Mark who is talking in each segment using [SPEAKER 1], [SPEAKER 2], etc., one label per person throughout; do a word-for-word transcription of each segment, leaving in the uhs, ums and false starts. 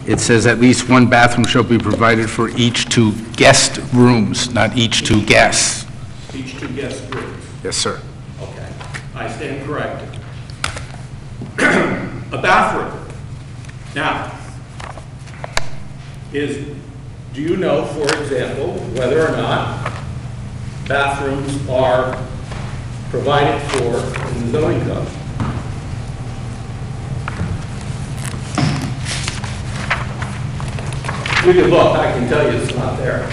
[SPEAKER 1] it says at least one bathroom shall be provided for each two guest rooms, not each two guests.
[SPEAKER 2] Each two guest rooms.
[SPEAKER 1] Yes, sir.
[SPEAKER 2] Okay, I stand corrected. A bathroom. Now, is, do you know, for example, whether or not bathrooms are provided for in the zoning code? You can look, I can tell you it's not there.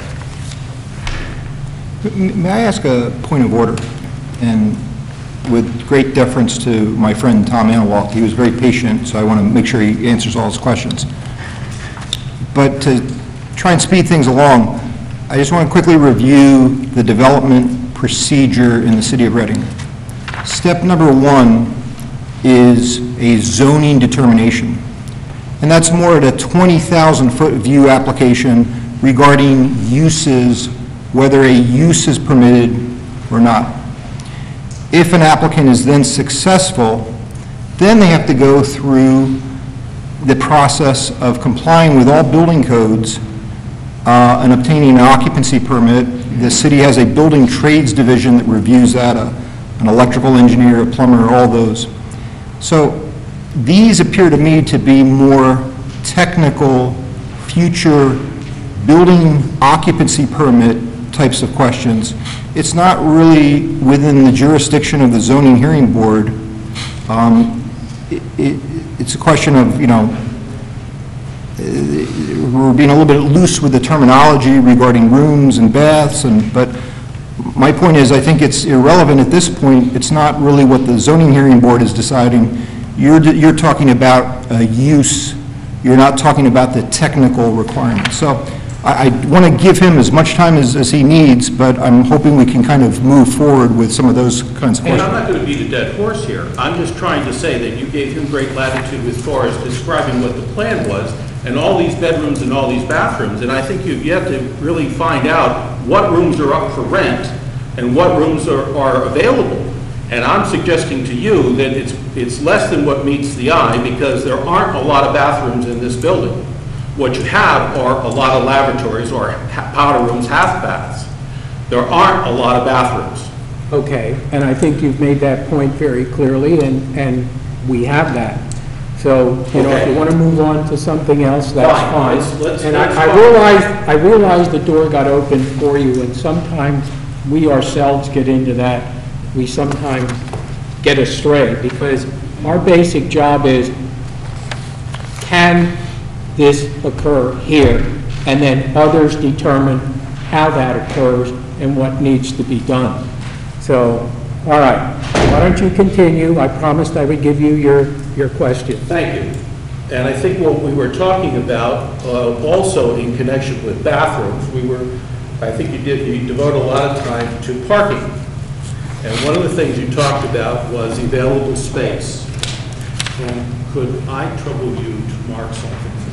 [SPEAKER 3] May I ask a point of order? And with great deference to my friend Tom Anawalt, he was very patient, so I want to make sure he answers all his questions. But to try and speed things along, I just want to quickly review the development procedure in the City of Reading. Step number one is a zoning determination. And that's more at a twenty thousand foot view application regarding uses, whether a use is permitted or not. If an applicant is then successful, then they have to go through the process of complying with all building codes uh, and obtaining an occupancy permit. The city has a building trades division that reviews that, a, an electrical engineer, a plumber, all those. So these appear to me to be more technical, future building occupancy permit types of questions. It's not really within the jurisdiction of the zoning hearing board. Um, it, it, it's a question of, you know, we're being a little bit loose with the terminology regarding rooms and baths, and but my point is I think it's irrelevant at this point. It's not really what the zoning hearing board is deciding. You're, you're talking about uh, use. You're not talking about the technical requirements. So I, I want to give him as much time as, as he needs, but I'm hoping we can kind of move forward with some of those kinds of
[SPEAKER 2] and
[SPEAKER 3] questions.
[SPEAKER 2] I'm not going to beat a dead horse here. I'm just trying to say that you gave him great latitude as far as describing what the plan was, and all these bedrooms and all these bathrooms, and I think you've yet to really find out what rooms are up for rent and what rooms are, are available. And I'm suggesting to you that it's, it's less than what meets the eye, because there aren't a lot of bathrooms in this building. What you have are a lot of lavatories or powder rooms, half baths. There aren't a lot of bathrooms.
[SPEAKER 4] Okay, and I think you've made that point very clearly, and, and we have that. So, you know,
[SPEAKER 2] Okay.
[SPEAKER 4] if you want to move on to something else, that's
[SPEAKER 2] Fine.
[SPEAKER 4] fine.
[SPEAKER 2] Let's- let's-
[SPEAKER 4] and
[SPEAKER 2] let's
[SPEAKER 4] I, I
[SPEAKER 2] go.
[SPEAKER 4] realize, I realize the door got open for you, and sometimes we ourselves get into that. We sometimes get astray, because our basic job is, can this occur here? And then others determine how that occurs and what needs to be done. So, all right, why don't you continue? I promised I would give you your, your question.
[SPEAKER 2] Thank you. And I think what we were talking about uh, also in connection with bathrooms, we were, I think you did, you devote a lot of time to parking. And one of the things you talked about was available space. And could I trouble you to mark something for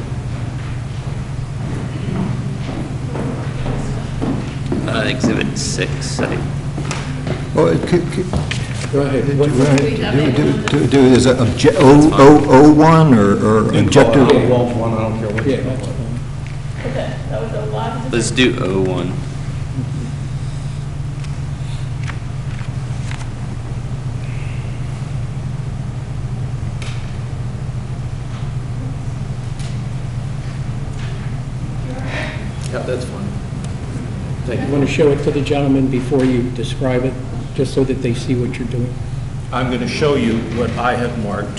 [SPEAKER 2] me?
[SPEAKER 5] Uh, exhibit six, I think.
[SPEAKER 3] Well, it could, could,
[SPEAKER 4] Go ahead.
[SPEAKER 3] do,
[SPEAKER 4] What-
[SPEAKER 3] do, do, do, do is it obje O, O, O one or, or objective?
[SPEAKER 2] Yeah, well, one, I don't care what
[SPEAKER 4] Yeah,
[SPEAKER 2] you
[SPEAKER 4] that's
[SPEAKER 2] call it.
[SPEAKER 4] fine.
[SPEAKER 6] Okay, that was a lot of
[SPEAKER 5] Let's do O one.
[SPEAKER 2] Yeah, that's fine. Thank
[SPEAKER 4] You
[SPEAKER 2] you.
[SPEAKER 4] want to show it to the gentleman before you describe it, just so that they see what you're doing?
[SPEAKER 2] I'm going to show you what I have marked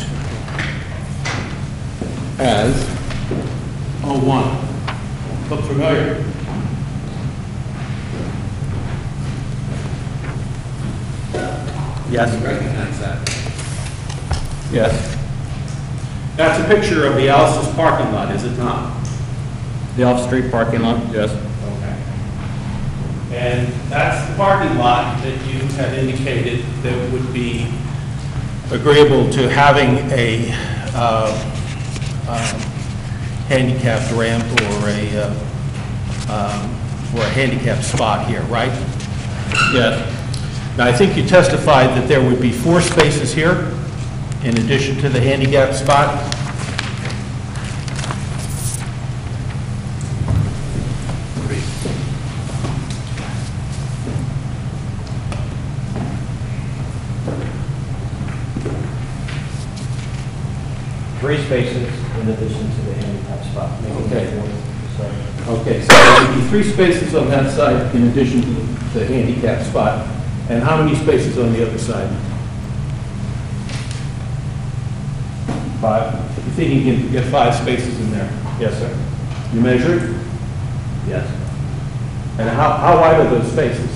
[SPEAKER 2] as O one. Look familiar? Yes? Recognize that. Yes. That's a picture of the Alice's parking lot, is it not?
[SPEAKER 7] The off-street parking lot?
[SPEAKER 2] Yes. Okay. And that's the parking lot that you had indicated that would be agreeable to having a uh, um, handicapped ramp or a uh, um, or a handicapped spot here, right? Yes. Now, I think you testified that there would be four spaces here in addition to the handicapped spot.
[SPEAKER 7] three spaces in addition to the handicap spot. making
[SPEAKER 2] Okay.
[SPEAKER 7] it four. So,
[SPEAKER 2] Okay, so there would be three spaces on that side in addition to the handicap spot. And how many spaces on the other side? Five. You think you can get five spaces in there?
[SPEAKER 7] Yes, sir.
[SPEAKER 2] You measured?
[SPEAKER 7] Yes.
[SPEAKER 2] And how, how wide are those spaces?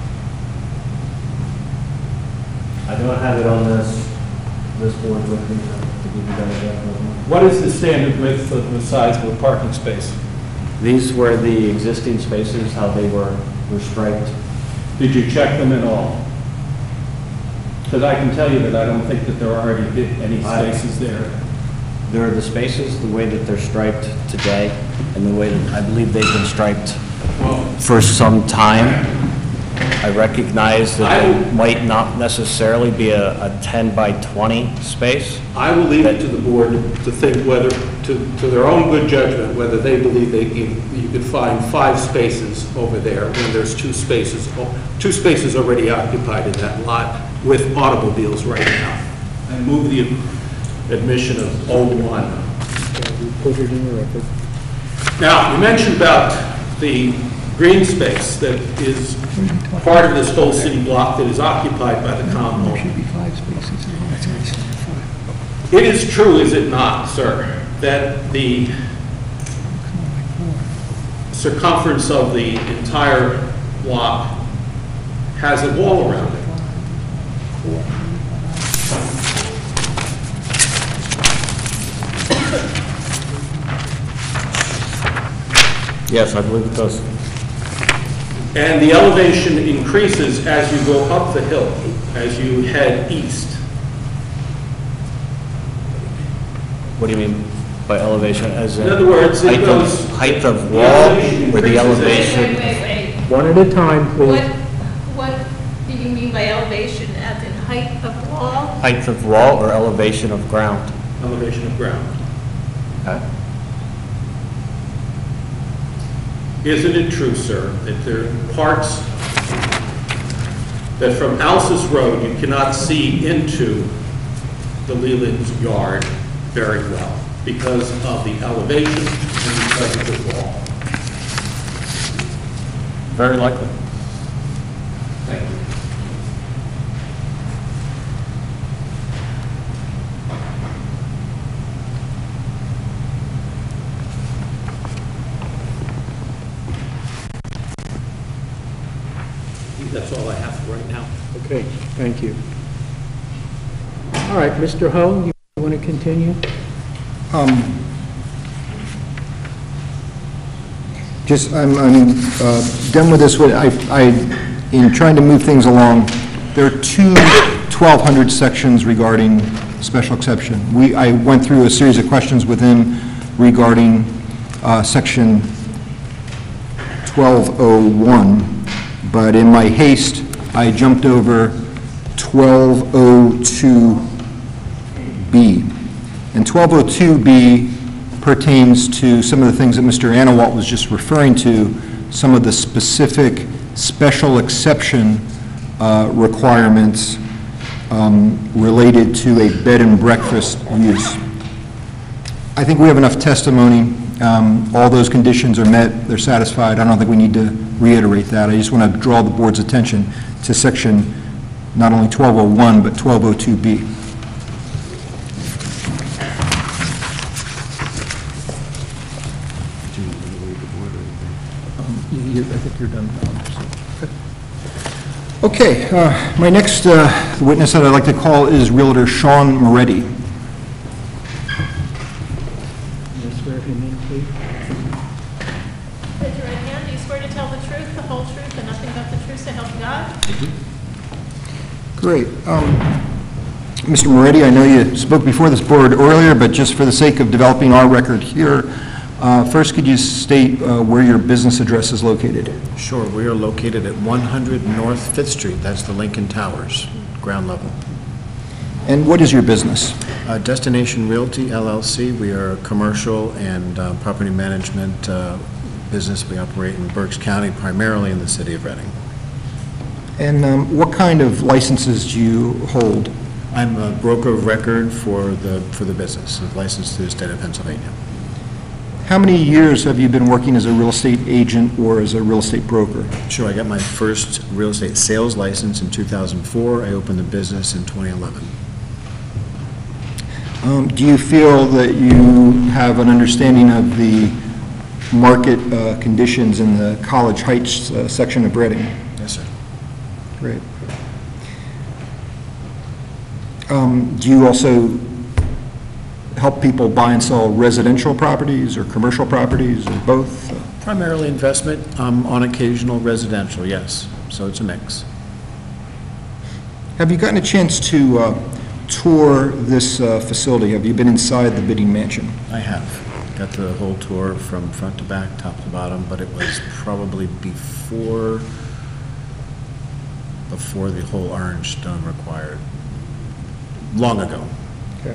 [SPEAKER 7] I don't have it on this, this board with me to give you that exact number.
[SPEAKER 2] What is the standard width of the size of a parking space?
[SPEAKER 7] These were the existing spaces, how they were, were striped.
[SPEAKER 2] Did you check them at all? Because I can tell you that I don't think that there are already any
[SPEAKER 7] I-
[SPEAKER 2] spaces there.
[SPEAKER 7] There are the spaces, the way that they're striped today, and the way that I believe they've been striped
[SPEAKER 2] Well,
[SPEAKER 7] for some time. I recognize that
[SPEAKER 2] I-
[SPEAKER 7] it might not necessarily be a, a ten by twenty space.
[SPEAKER 2] I will leave it to the board to think whether, to, to their own good judgment, whether they believe they can, you could find five spaces over there when there's two spaces, two spaces already occupied in that lot with automobiles right now. And move the admission of oh one.
[SPEAKER 4] Put it in the record.
[SPEAKER 2] Now, you mentioned about the green space that is part of this whole city block that is occupied by the common home.
[SPEAKER 6] Should be five spaces. That's why I said five.
[SPEAKER 2] It is true, is it not, sir, that the circumference of the entire block has a wall around it?
[SPEAKER 7] Yes, I believe it does.
[SPEAKER 2] And the elevation increases as you go up the hill, as you head east.
[SPEAKER 7] What do you mean by elevation, as in?
[SPEAKER 2] In other words, it
[SPEAKER 7] height of-
[SPEAKER 2] goes-
[SPEAKER 7] Height of
[SPEAKER 2] the
[SPEAKER 7] wall,
[SPEAKER 2] elevation
[SPEAKER 7] or the
[SPEAKER 2] increases as-
[SPEAKER 7] elevation?
[SPEAKER 8] Wait, wait, wait.
[SPEAKER 4] One at a time,
[SPEAKER 8] What,
[SPEAKER 4] please.
[SPEAKER 8] what do you mean by elevation, as in height of wall?
[SPEAKER 7] Height of wall or elevation of ground?
[SPEAKER 2] Elevation of ground.
[SPEAKER 7] Okay.
[SPEAKER 2] Isn't it true, sir, that there are parts that from Alsace Road you cannot see into the Leland's yard very well because of the elevation and because of the wall?
[SPEAKER 7] Very likely.
[SPEAKER 2] Thank you. That's all I have for right now.
[SPEAKER 4] Okay, thank you. All right, Mister Ho, you want to continue?
[SPEAKER 3] Um, Just, I'm, I'm uh, done with this, What I, I, in trying to move things along, there are two twelve hundred sections regarding special exception. We, I went through a series of questions with him regarding uh, section twelve oh one, but in my haste, I jumped over twelve oh two B. And twelve oh two B pertains to some of the things that Mister Anawalt was just referring to, some of the specific special exception uh, requirements um, related to a bed and breakfast use. I think we have enough testimony. Um, all those conditions are met, they're satisfied. I don't think we need to reiterate that. I just want to draw the board's attention to section not only twelve oh one, but twelve oh two B.
[SPEAKER 6] You- I think you're done.
[SPEAKER 3] Okay, uh, my next uh, witness that I'd like to call is Realtor Sean Moretti.
[SPEAKER 4] Yes, swear him in, please.
[SPEAKER 8] Raise your right hand. Do you swear to tell the truth, the whole truth, and nothing but the truth, so help you God?
[SPEAKER 3] Great. Um, Mister Moretti, I know you spoke before this board earlier, but just for the sake of developing our record here, uh, first could you state uh, where your business address is located?
[SPEAKER 9] Sure, we are located at one hundred North Fifth Street, that's the Lincoln Towers, ground level.
[SPEAKER 3] And what is your business?
[SPEAKER 9] Uh, Destination Realty L L C, we are a commercial and uh, property management uh, business. We operate in Berks County, primarily in the city of Reading.
[SPEAKER 3] And um, what kind of licenses do you hold?
[SPEAKER 9] I'm a broker of record for the, for the business, licensed to the state of Pennsylvania.
[SPEAKER 3] How many years have you been working as a real estate agent or as a real estate broker?
[SPEAKER 9] Sure, I got my first real estate sales license in two thousand four. I opened the business in twenty eleven.
[SPEAKER 3] Um, Do you feel that you have an understanding of the market uh, conditions in the College Heights uh, section of Reading?
[SPEAKER 9] Yes, sir.
[SPEAKER 3] Great. Um, Do you also help people buy and sell residential properties or commercial properties or both?
[SPEAKER 9] Primarily investment, um, on occasional residential, yes. So it's a mix.
[SPEAKER 3] Have you gotten a chance to uh, tour this uh, facility? Have you been inside the bidding mansion?
[SPEAKER 9] I have. Got the whole tour from front to back, top to bottom, but it was probably before, before the whole orange stone required. Long ago.
[SPEAKER 3] Okay.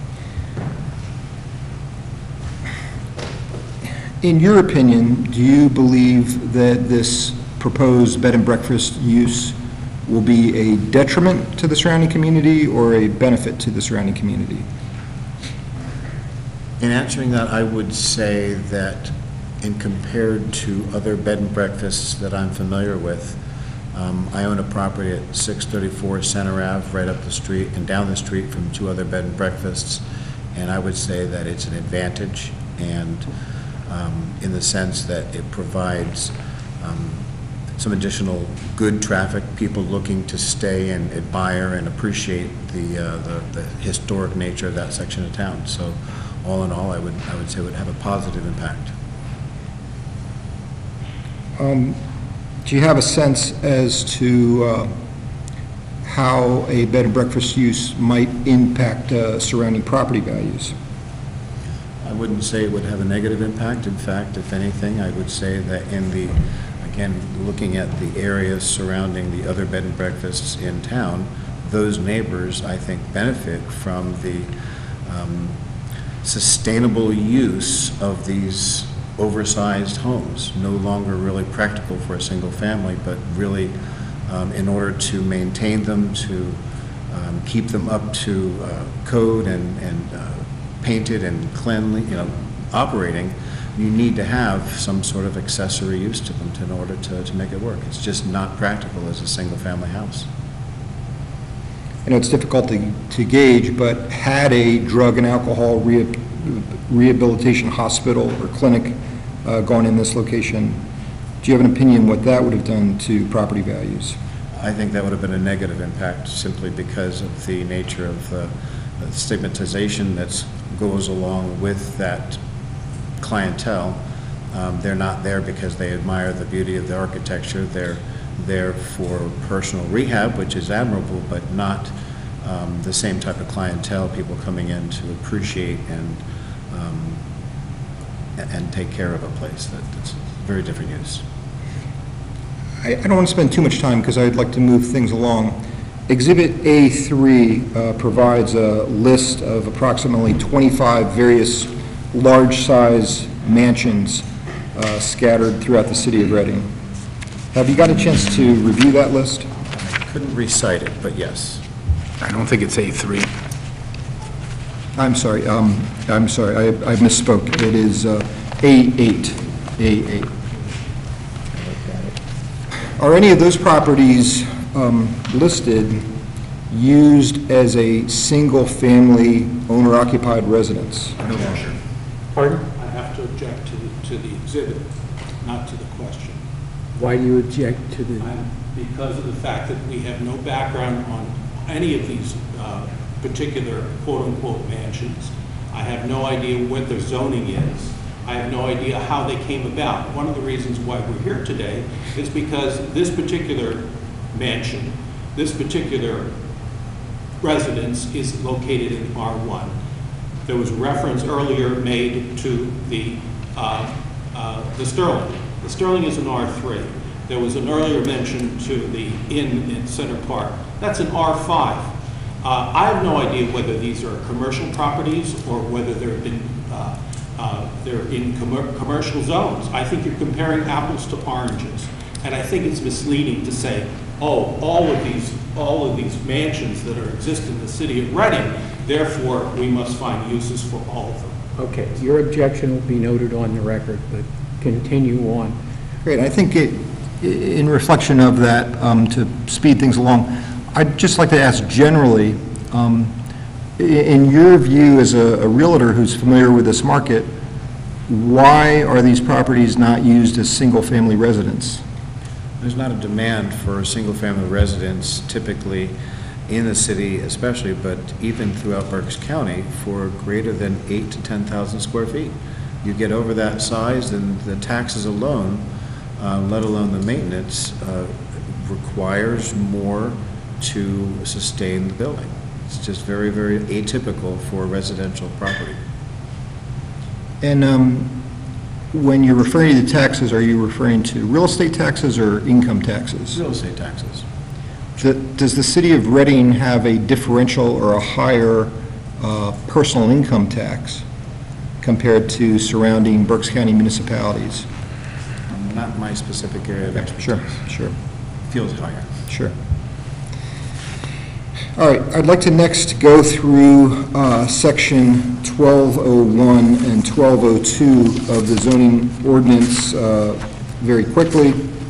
[SPEAKER 3] In your opinion, do you believe that this proposed bed and breakfast use will be a detriment to the surrounding community or a benefit to the surrounding community?
[SPEAKER 9] In answering that, I would say that in compared to other bed and breakfasts that I'm familiar with, um, I own a property at six thirty-four Center Ave, right up the street and down the street from two other bed and breakfasts, and I would say that it's an advantage, and um, in the sense that it provides um, some additional good traffic, people looking to stay and admire and appreciate the, uh, the, the historic nature of that section of town. So all in all, I would, I would say it would have a positive impact.
[SPEAKER 3] Um, do you have a sense as to uh, how a bed and breakfast use might impact uh, surrounding property values?
[SPEAKER 9] I wouldn't say it would have a negative impact. In fact, if anything, I would say that in the, again, looking at the areas surrounding the other bed and breakfasts in town, those neighbors, I think, benefit from the um, sustainable use of these oversized homes, no longer really practical for a single family, but really um, in order to maintain them, to um, keep them up to uh, code and, and uh, painted and cleanly, you know, operating, you need to have some sort of accessory use to them to, in order to, to make it work. It's just not practical as a single family house.
[SPEAKER 3] I know it's difficult to, to gauge, but had a drug and alcohol re rehabilitation hospital or clinic uh, gone in this location, do you have an opinion what that would have done to property values?
[SPEAKER 9] I think that would have been a negative impact simply because of the nature of the, the stigmatization that goes along with that clientele. Um, they're not there because they admire the beauty of the architecture. They're there for personal rehab, which is admirable, but not um, the same type of clientele, people coming in to appreciate and um, and take care of a place. That, that's a very different use.
[SPEAKER 3] I, I don't want to spend too much time because I'd like to move things along. Exhibit A three uh, provides a list of approximately twenty-five various large-size mansions uh, scattered throughout the city of Reading. Have you got a chance to review that list?
[SPEAKER 9] I couldn't recite it, but yes.
[SPEAKER 1] I don't think it's A three.
[SPEAKER 3] I'm sorry, um, I'm sorry, I, I misspoke. It is uh, A eight, A eight. Are any of those properties um, listed used as a single-family owner-occupied residence?
[SPEAKER 9] No longer.
[SPEAKER 4] Pardon?
[SPEAKER 10] I have to object to the, to the exhibit, not to the question.
[SPEAKER 4] Why do you object to the,
[SPEAKER 10] I'm- Because of the fact that we have no background on any of these uh, particular quote-unquote mansions. I have no idea what their zoning is. I have no idea how they came about. One of the reasons why we're here today is because this particular mansion, this particular residence is located in R one. There was reference earlier made to the, uh, uh, the Sterling. The Sterling is an R three. There was an earlier mention to the inn in Center Park. That's an R five. Uh, I have no idea whether these are commercial properties or whether they're in, uh, uh, they're in com commercial zones. I think you're comparing apples to oranges. And I think it's misleading to say oh, all of these, all of these mansions that are exist in the city of Reading, therefore, we must find uses for all of them.
[SPEAKER 4] Okay, your objection will be noted on the record, but continue on.
[SPEAKER 3] Great, I think it, in reflection of that, um, to speed things along, I'd just like to ask generally, um, i- in your view as a a realtor who's familiar with this market, why are these properties not used as single-family residents?
[SPEAKER 9] There's not a demand for single-family residence typically in the city especially, but even throughout Berks County for greater than eight to ten thousand square feet. You get over that size and the taxes alone, uh, let alone the maintenance, uh, requires more to sustain the building. It's just very, very atypical for residential property.
[SPEAKER 3] And um, when you're referring to taxes, are you referring to real estate taxes or income taxes?
[SPEAKER 9] Real estate taxes.
[SPEAKER 3] The- Does the city of Reading have a differential or a higher uh, personal income tax compared to surrounding Berks County municipalities?
[SPEAKER 9] Not my specific area of expertise.
[SPEAKER 3] Sure, sure,
[SPEAKER 9] Feels higher.
[SPEAKER 3] sure. All right, I'd like to next go through uh, section twelve oh one and twelve oh two of the zoning ordinance uh, very quickly.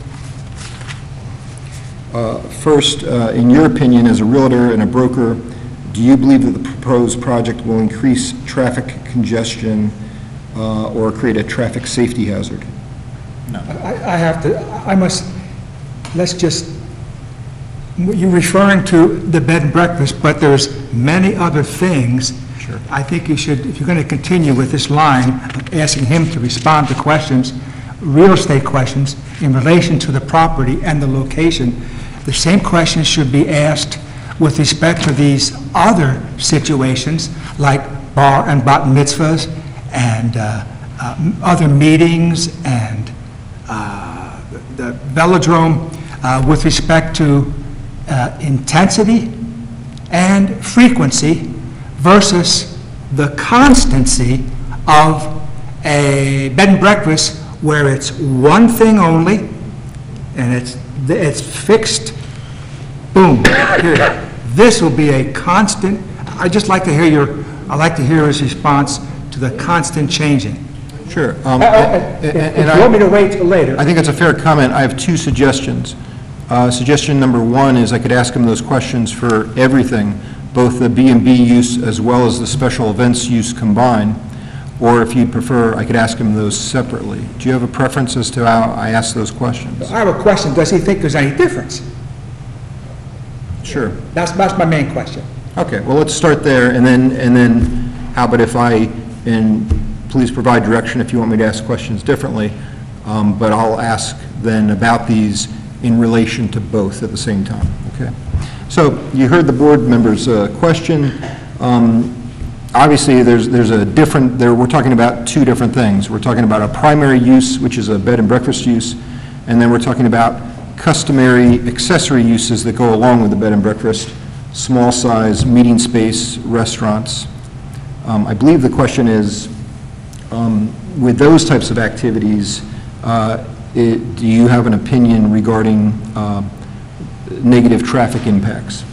[SPEAKER 3] Uh, First, uh, in your opinion, as a realtor and a broker, do you believe that the proposed project will increase traffic congestion uh, or create a traffic safety hazard?
[SPEAKER 6] I I have to, I must, let's just, you're referring to the bed and breakfast, but there's many other things.
[SPEAKER 3] Sure.
[SPEAKER 6] I think you should, if you're going to continue with this line, of asking him to respond to questions, real estate questions in relation to the property and the location, the same questions should be asked with respect to these other situations, like bar and bat mitzvahs, and uh, uh, other meetings, and uh, the velodrome, uh, with respect to uh, intensity and frequency versus the constancy of a bed and breakfast where it's one thing only, and it's, it's fixed, boom, period. This will be a constant, I'd just like to hear your, I'd like to hear his response to the constant changing.
[SPEAKER 3] Sure. Um,
[SPEAKER 6] Uh, uh,
[SPEAKER 3] and-
[SPEAKER 6] If
[SPEAKER 3] and
[SPEAKER 6] if
[SPEAKER 3] I-
[SPEAKER 6] you want me to wait till later.
[SPEAKER 3] I think that's a fair comment. I have two suggestions. Uh, Suggestion number one is I could ask him those questions for everything, both the B and B use as well as the special events use combined, or if you'd prefer, I could ask him those separately. Do you have a preference as to how I ask those questions?
[SPEAKER 6] I have a question, does he think there's any difference?
[SPEAKER 3] Sure.
[SPEAKER 6] That's, that's my main question.
[SPEAKER 3] Okay, well, let's start there, and then, and then how about if I, and please provide direction if you want me to ask questions differently, um, but I'll ask then about these in relation to both at the same time, okay? So you heard the board members' uh, question. Um, Obviously, there's, there's a different, there, we're talking about two different things. We're talking about a primary use, which is a bed and breakfast use, and then we're talking about customary accessory uses that go along with the bed and breakfast, small size, meeting space, restaurants. Um, I believe the question is, um, with those types of activities, uh, it, do you have an opinion regarding uh, negative traffic impacts?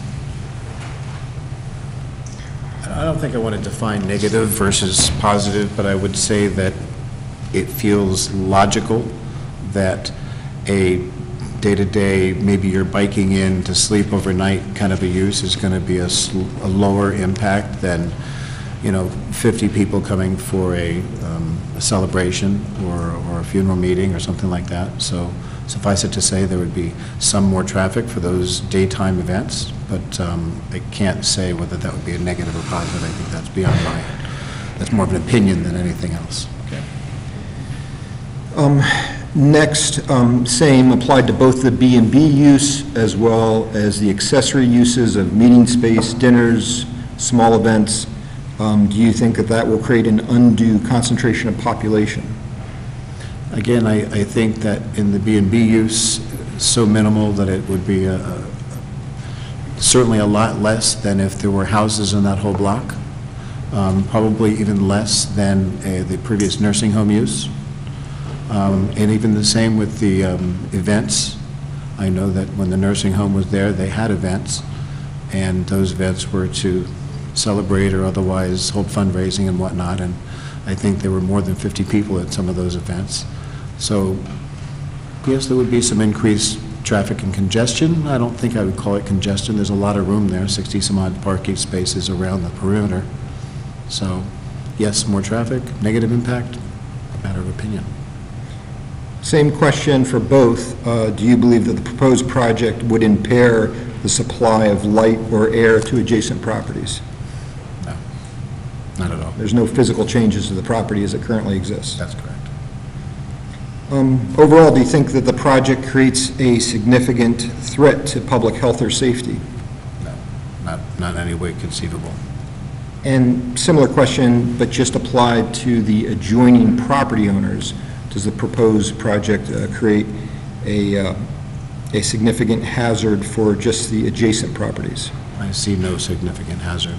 [SPEAKER 9] I don't think I want to define negative versus positive, but I would say that it feels logical that a day-to-day, maybe you're biking in to sleep overnight kind of a use is going to be a, sl- a lower impact than, you know, fifty people coming for a, um, a celebration or, or a funeral meeting or something like that. So suffice it to say, there would be some more traffic for those daytime events, but um, I can't say whether that would be a negative or positive. I think that's beyond my, that's more of an opinion than anything else. Okay.
[SPEAKER 3] Um, Next, um, same applied to both the B and B use as well as the accessory uses of meeting space, dinners, small events. Um, Do you think that that will create an undue concentration of population?
[SPEAKER 9] Again, I, I think that in the B and B use, so minimal that it would be a, a- certainly a lot less than if there were houses in that whole block, um, probably even less than uh, the previous nursing home use. Um, And even the same with the um, events. I know that when the nursing home was there, they had events, and those events were to celebrate or otherwise hold fundraising and whatnot, and I think there were more than fifty people at some of those events. So, yes, there would be some increased traffic and congestion. I don't think I would call it congestion. There's a lot of room there, sixty some odd parking spaces around the perimeter. So, yes, more traffic, negative impact, matter of opinion.
[SPEAKER 3] Same question for both. Uh, Do you believe that the proposed project would impair the supply of light or air to adjacent properties?
[SPEAKER 9] No, not at all.
[SPEAKER 3] There's no physical changes to the property as it currently exists?
[SPEAKER 9] That's correct.
[SPEAKER 3] Um, Overall, do you think that the project creates a significant threat to public health or safety?
[SPEAKER 9] No, not, not in any way conceivable.
[SPEAKER 3] And similar question, but just applied to the adjoining property owners. Does the proposed project uh, create a, uh, a significant hazard for just the adjacent properties?
[SPEAKER 9] I see no significant hazard.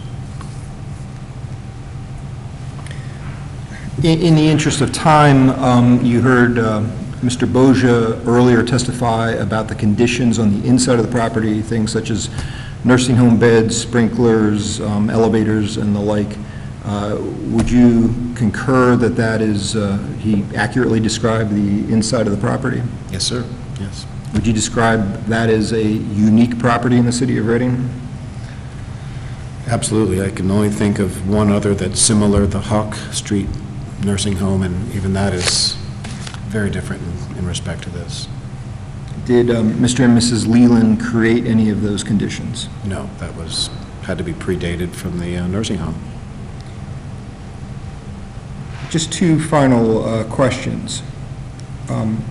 [SPEAKER 3] In, in the interest of time, um, you heard uh, Mister Boja earlier testify about the conditions on the inside of the property, things such as nursing home beds, sprinklers, um, elevators, and the like. Uh, would you concur that that is, uh, he accurately described the inside of the property?
[SPEAKER 9] Yes, sir. Yes.
[SPEAKER 3] Would you describe that as a unique property in the city of Reading?
[SPEAKER 9] Absolutely. I can only think of one other that's similar, the Hawk Street nursing home, and even that is very different in, in respect to this.
[SPEAKER 3] Did um, Mister and Missus Leland create any of those conditions?
[SPEAKER 9] No, that was, had to be predated from the uh, nursing home.
[SPEAKER 3] Just two final uh, questions. Um,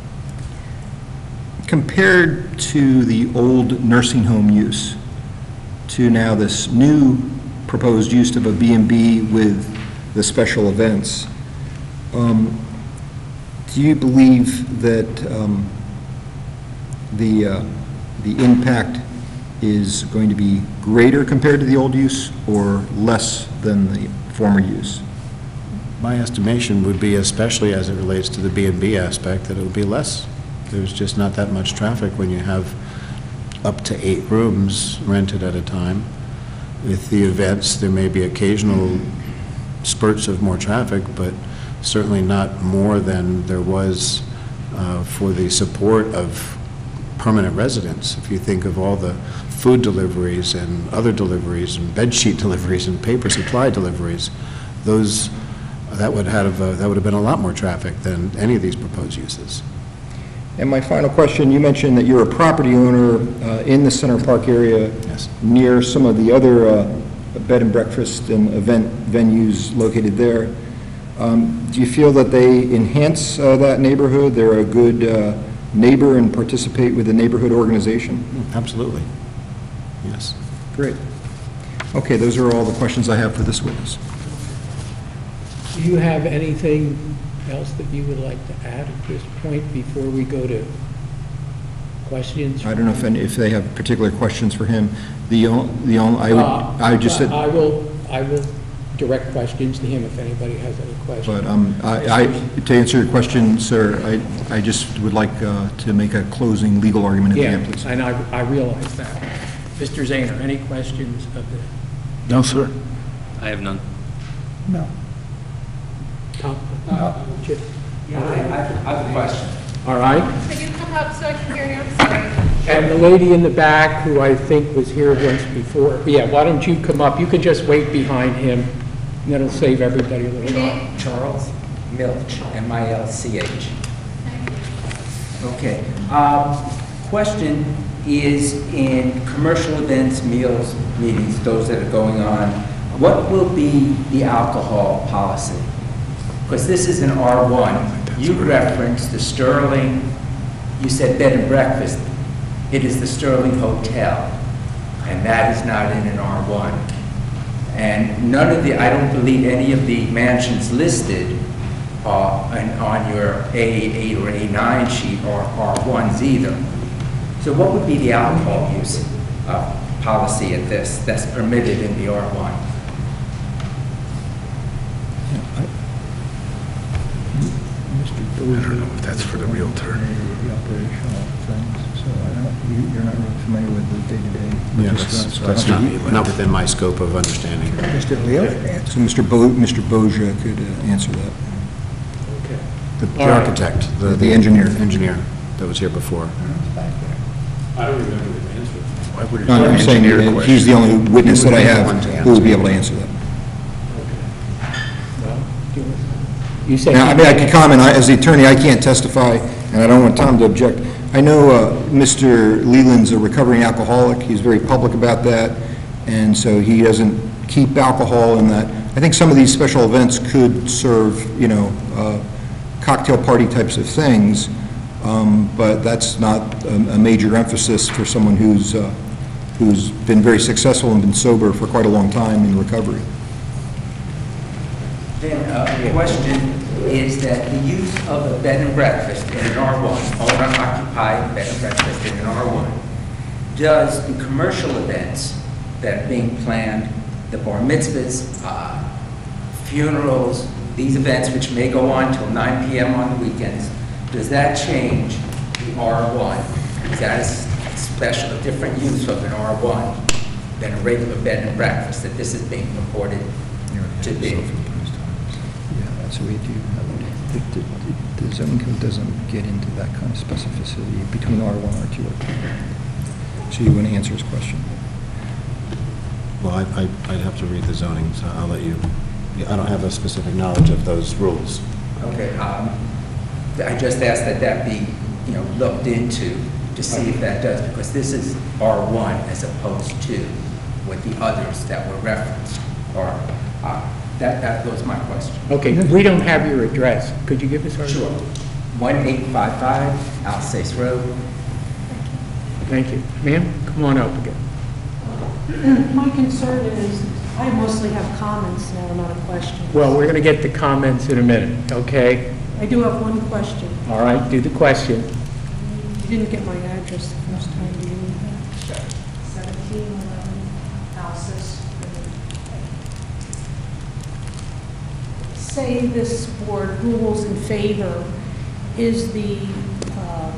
[SPEAKER 3] compared to the old nursing home use to now this new proposed use of a B and B with the special events, um, do you believe that um, the, uh, the impact is going to be greater compared to the old use or less than the former use?
[SPEAKER 9] My estimation would be, especially as it relates to the B and B aspect, that it would be less. There's just not that much traffic when you have up to eight rooms rented at a time. With the events, there may be occasional spurts of more traffic, but certainly not more than there was uh, for the support of permanent residents. If you think of all the food deliveries and other deliveries and bedsheet deliveries and paper supply deliveries, those that would have uh, that would have been a lot more traffic than any of these proposed uses.
[SPEAKER 3] And my final question, you mentioned that you're a property owner uh, in the Center Park area.
[SPEAKER 9] Yes.
[SPEAKER 3] Near some of the other uh, bed and breakfast and event venues located there. Um, do you feel that they enhance uh, that neighborhood? They're a good uh, neighbor and participate with the neighborhood organization?
[SPEAKER 9] Absolutely. Yes.
[SPEAKER 3] Great. Okay, those are all the questions I have for this witness.
[SPEAKER 4] Do you have anything else that you would like to add at this point before we go to questions?
[SPEAKER 3] I don't know if any, if they have particular questions for him. The only, the only, I would,
[SPEAKER 4] Uh,
[SPEAKER 3] I just said,
[SPEAKER 4] I will, I will direct questions to him if anybody has any questions.
[SPEAKER 3] but um, I, I, to answer your question, sir, I, I just would like uh, to make a closing legal argument at the
[SPEAKER 4] Yeah,
[SPEAKER 3] end, please.
[SPEAKER 4] and I, I realize that. Mister Zahner, any questions of the,
[SPEAKER 1] No, sir.
[SPEAKER 5] I have none.
[SPEAKER 6] No.
[SPEAKER 4] Tom? Uh, Chip?
[SPEAKER 11] Yeah, I I have a question.
[SPEAKER 4] All right.
[SPEAKER 8] Can you come up so I can hear you? I'm sorry.
[SPEAKER 4] And the lady in the back, who I think was here once before, yeah, why don't you come up? You could just wait behind him, and that'll save everybody a little while.
[SPEAKER 11] Charles Milch, M I L C H.
[SPEAKER 8] Thank you.
[SPEAKER 11] Okay. Um, Question is, in commercial events, meals, meetings, those that are going on, what will be the alcohol policy? Because this is an R one. You referenced the Sterling, you said bed and breakfast. It is the Sterling Hotel, and that is not in an R one. And none of the, I don't believe any of the mansions listed uh, on, on your A eight or A nine sheet are R ones either. So what would be the alcohol use uh, policy at this that's permitted in the R one?
[SPEAKER 1] I don't know if that's for the Realtor.
[SPEAKER 3] The operational things, so I don't, you- you're not really familiar with the day-to-day.
[SPEAKER 9] Yeah, that's, that's not, not within my scope of understanding.
[SPEAKER 6] Mister Leo?
[SPEAKER 3] So Mister Bo, Mister Boja could uh, answer that.
[SPEAKER 9] The the
[SPEAKER 4] All right.
[SPEAKER 9] architect, the...
[SPEAKER 3] The engineer.
[SPEAKER 9] Engineer that was here before.
[SPEAKER 10] I don't remember the answer.
[SPEAKER 1] Why would it
[SPEAKER 3] No,
[SPEAKER 1] be an
[SPEAKER 3] I'm saying
[SPEAKER 1] engineer
[SPEAKER 3] that he's the
[SPEAKER 1] question?
[SPEAKER 3] only witness that I
[SPEAKER 9] He would be the one to
[SPEAKER 3] have who would be able to answer that.
[SPEAKER 4] You say...
[SPEAKER 3] Now, I mean, I could comment, I- as the attorney, I can't testify, and I don't want Tom to object. I know uh, Mister Leland's a recovering alcoholic, he's very public about that, and so he doesn't keep alcohol in that. I think some of these special events could serve, you know, uh, cocktail party types of things, um, but that's not a a major emphasis for someone who's, uh, who's been very successful and been sober for quite a long time in recovery.
[SPEAKER 11] Then uh, a question is that the use of a bed and breakfast in an R one, owner-occupied bed and breakfast in an R one, does the commercial events that are being planned, the bar mitzvahs, uh, funerals, these events which may go on till nine p m on the weekends, does that change the R one? Is that a s- special, a different use of an R one than a regular bed and breakfast that this is being purported to be?
[SPEAKER 3] Yeah, so we do, the, the, the zoning code doesn't get into that kind of specificity between R one, R two, R two. So you want to answer his question?
[SPEAKER 9] Well, I, I- I'd have to read the zoning, so I'll let you, yeah, I don't have a specific knowledge of those rules.
[SPEAKER 11] Okay, um, I just asked that that be, you know, looked into to see if that does, because this is R one as opposed to what the others that were referenced are. Uh, That, that was my question.
[SPEAKER 4] Okay, we don't have your address. Could you give us our...
[SPEAKER 11] Sure. one eight five five Alsace Road.
[SPEAKER 4] Thank you. Ma'am, come on up again.
[SPEAKER 12] My concern is, I mostly have comments now, not a question.
[SPEAKER 4] Well, we're going to get the comments in a minute, okay?
[SPEAKER 12] I do have one question.
[SPEAKER 4] All right, do the question.
[SPEAKER 12] You didn't get my address the first time, do you need that? seventeen eleven Alsace. Say this board rules in favor, is the uh,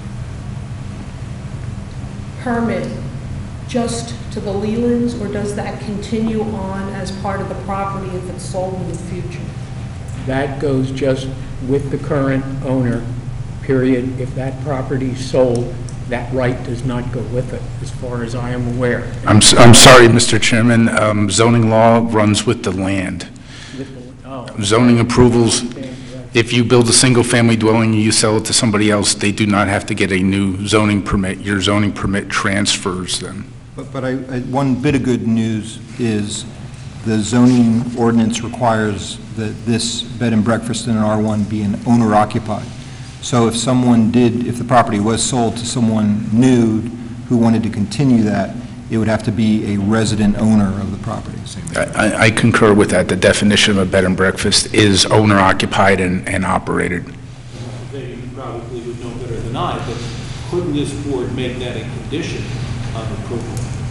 [SPEAKER 12] permit just to the Lelands, or does that continue on as part of the property if it's sold in the future?
[SPEAKER 4] That goes just with the current owner, period. If that property is sold, that right does not go with it, as far as I am aware.
[SPEAKER 1] I'm, s- I'm sorry, Mister Chairman, um, zoning law runs with the land.
[SPEAKER 4] Oh.
[SPEAKER 1] Zoning approvals, if you build a single-family dwelling and you sell it to somebody else, they do not have to get a new zoning permit. Your zoning permit transfers them.
[SPEAKER 3] But, but I, I, one bit of good news is the zoning ordinance requires that this bed and breakfast in an R one be an owner occupied. So if someone did, if the property was sold to someone new who wanted to continue that, it would have to be a resident owner of the property.
[SPEAKER 1] I, I concur with that. The definition of a bed and breakfast is owner occupied and, and operated.
[SPEAKER 10] They probably would know better than I, but couldn't this board make that a condition of approval?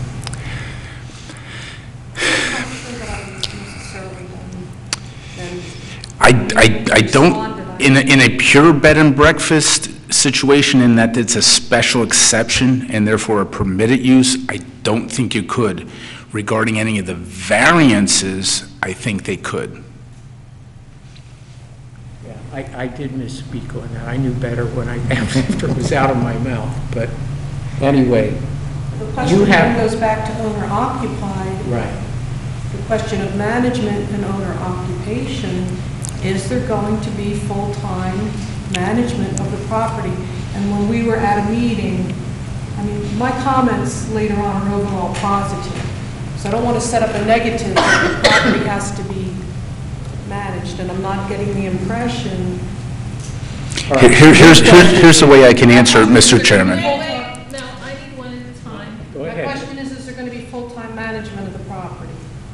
[SPEAKER 1] I, I, I don't, in a, in a pure bed and breakfast situation, in that it's a special exception and therefore a permitted use, I don't think you could. Regarding any of the variances, I think they could.
[SPEAKER 4] Yeah, I, I did misspeak on that. I knew better when I, after it was out of my mouth, but anyway.
[SPEAKER 12] The question
[SPEAKER 4] You have-
[SPEAKER 12] then goes back to owner occupied.
[SPEAKER 4] Right.
[SPEAKER 12] The question of management and owner occupation, is there going to be full-time management of the property? And when we were at a meeting, I mean, my comments later on are overall positive. So I don't want to set up a negative that the property has to be managed, and I'm not getting the impression.
[SPEAKER 1] Here, here- here's, here's, here's the way I can answer it, Mister Chairman.
[SPEAKER 8] Wait, wait, no, I need one at a time.
[SPEAKER 4] Go
[SPEAKER 12] My
[SPEAKER 4] ahead.
[SPEAKER 12] question is, is there going to be full-time management of the property?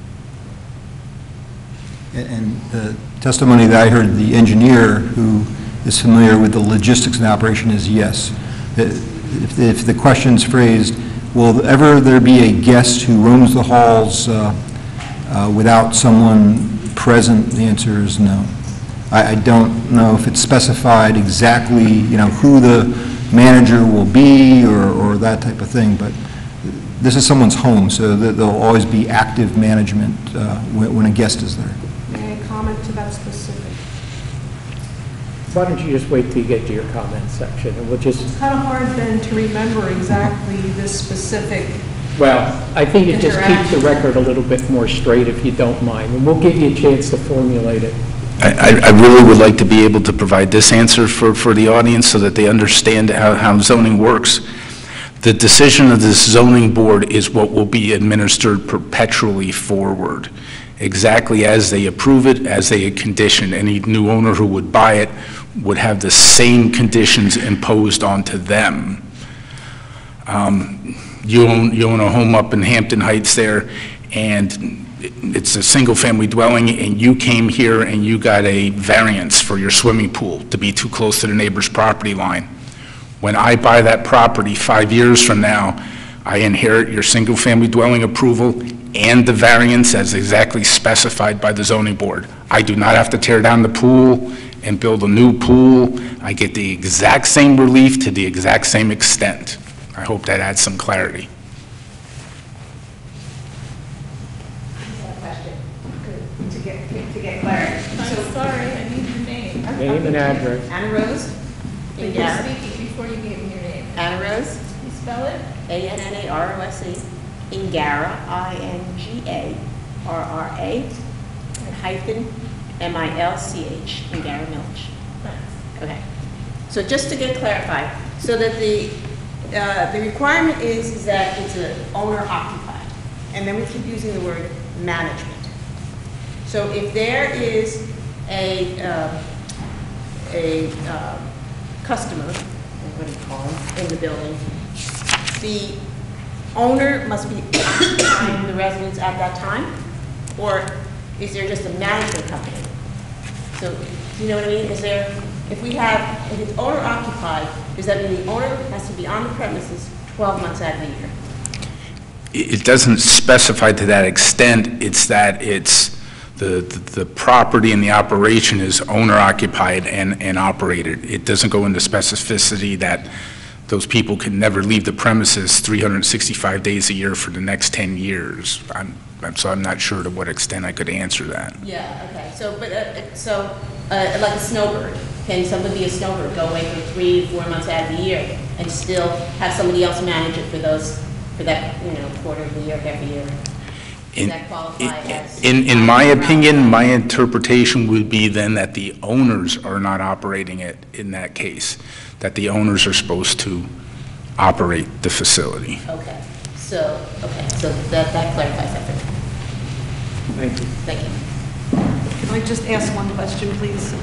[SPEAKER 3] And- And the testimony that I heard, the engineer who is familiar with the logistics and operation is yes. If, if the question's phrased, will ever there be a guest who roams the halls uh, uh, without someone present, the answer is no. I, I don't know if it's specified exactly, you know, who the manager will be or, or that type of thing, but this is someone's home, so that there'll always be active management uh, when, when a guest is there.
[SPEAKER 12] May I comment to that specific?
[SPEAKER 4] Why don't you just wait till you get to your comment section, and we'll just,
[SPEAKER 12] It's kind of hard then to remember exactly this specific,
[SPEAKER 4] well, I think it just keeps the
[SPEAKER 12] Interaction.
[SPEAKER 4] record a little bit more straight if you don't mind, and we'll give you a chance to formulate it.
[SPEAKER 1] I, I I really would like to be able to provide this answer for, for the audience so that they understand how, how zoning works. The decision of this zoning board is what will be administered perpetually forward, exactly as they approve it, as they condition. Any new owner who would buy it would have the same conditions imposed onto them. Um, you own, you own a home up in Hampton Heights there, and it's a single-family dwelling, and you came here and you got a variance for your swimming pool to be too close to the neighbor's property line. When I buy that property five years from now, I inherit your single-family dwelling approval and the variance as exactly specified by the zoning board. I do not have to tear down the pool and build a new pool. I get the exact same relief to the exact same extent. I hope that adds some clarity.
[SPEAKER 13] To get, to get clarity.
[SPEAKER 8] I'm sorry, I need your name.
[SPEAKER 4] Name and address.
[SPEAKER 13] Anna Rose.
[SPEAKER 8] But you're
[SPEAKER 13] Ingara.
[SPEAKER 8] speaking before you gave me your name.
[SPEAKER 13] Anna Rose.
[SPEAKER 8] You spell it?
[SPEAKER 13] A N N A R O S E. Ingara, I N G A R R A. And hyphen M I L C H. Ingara Milch.
[SPEAKER 8] Thanks.
[SPEAKER 13] Okay. So just to get clarified, so that the, uh, the requirement is, is that it's an owner occupied. And then we keep using the word management. So if there is a, uh, a uh, customer, what do you call him, in the building, the owner must be occupying the residence at that time? Or is there just a management company? So, do you know what I mean? Is there, if we have, if it's owner occupied, does that mean the owner has to be on the premises twelve months out of the year?
[SPEAKER 1] It doesn't specify to that extent. It's that it's the, the, the property and the operation is owner occupied and, and operated. It doesn't go into specificity that those people can never leave the premises three hundred sixty-five days a year for the next ten years. I'm, I'm, so I'm not sure to what extent I could answer that.
[SPEAKER 13] Yeah, okay. So, but, uh, so, uh, like a snowbird, can somebody be a snowbird, go away for three, four months out of the year and still have somebody else manage it for those, for that, you know, quarter of the year, half a year? Does
[SPEAKER 1] In,
[SPEAKER 13] that qualify as?
[SPEAKER 1] in, in my opinion, my interpretation would be then that the owners are not operating it in that case, that the owners are supposed to operate the facility.
[SPEAKER 13] Okay, so, okay, so that, that clarifies that for me.
[SPEAKER 4] Thank you.
[SPEAKER 13] Thank you.
[SPEAKER 12] can I just ask one question, please?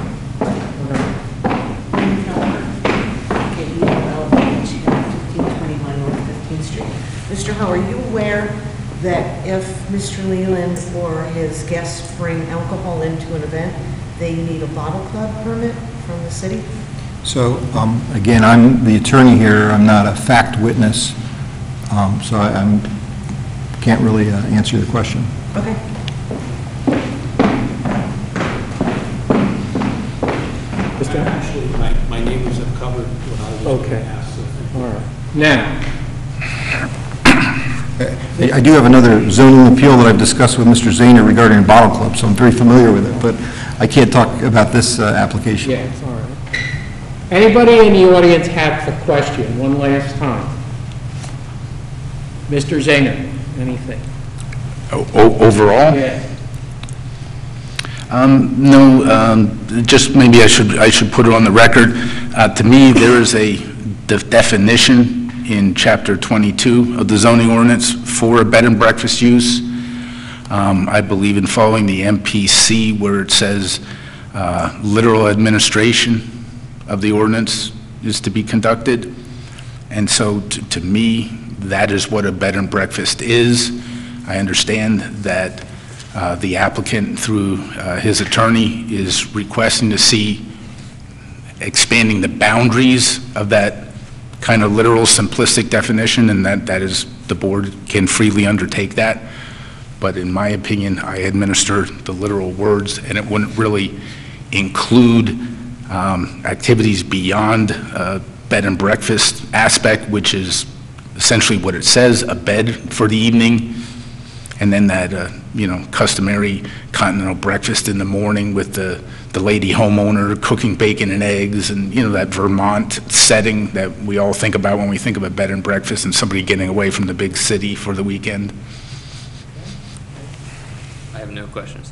[SPEAKER 13] Okay, you know, fifteen twenty-one North fifteenth Street.
[SPEAKER 14] Mister Ho, are you aware that if Mister Leland or his guests bring alcohol into an event, they need a bottle club permit from the city?
[SPEAKER 3] So, um, again, I'm the attorney here, I'm not a fact witness, um, so I I'm, can't really uh, answer your question.
[SPEAKER 14] Okay.
[SPEAKER 4] Mister
[SPEAKER 10] Actually, my, my neighbors have covered what I was going to
[SPEAKER 4] Okay.
[SPEAKER 10] ask. so thank you.
[SPEAKER 4] All right. Now,
[SPEAKER 3] I I do have another zoning appeal that I've discussed with Mister Zahner regarding a bottle club, so I'm very familiar with it, but I can't talk about this uh, application.
[SPEAKER 4] yeah, it's all right. Anybody in the audience have a question, one last time? Mister Zahner, anything?
[SPEAKER 1] O- o- Overall?
[SPEAKER 4] Yeah.
[SPEAKER 1] Um, No, um, just maybe I should, I should put it on the record. Uh, To me, there is a de- definition in Chapter twenty-two of the zoning ordinance for a bed and breakfast use. Um, I believe in following the M P C where it says uh, literal administration of the ordinance is to be conducted. And so to to me, that is what a bed and breakfast is. I understand that uh, the applicant, through uh, his attorney, is requesting to see expanding the boundaries of that kind of literal simplistic definition, and that, that is, the board can freely undertake that. But in my opinion, I administer the literal words, and it wouldn't really include um, activities beyond uh, bed and breakfast aspect, which is essentially what it says, a bed for the evening, and then that, uh, you know, customary continental breakfast in the morning with the, the lady homeowner cooking bacon and eggs, and, you know, that Vermont setting that we all think about when we think of a bed and breakfast and somebody getting away from the big city for the weekend.
[SPEAKER 5] I have no questions.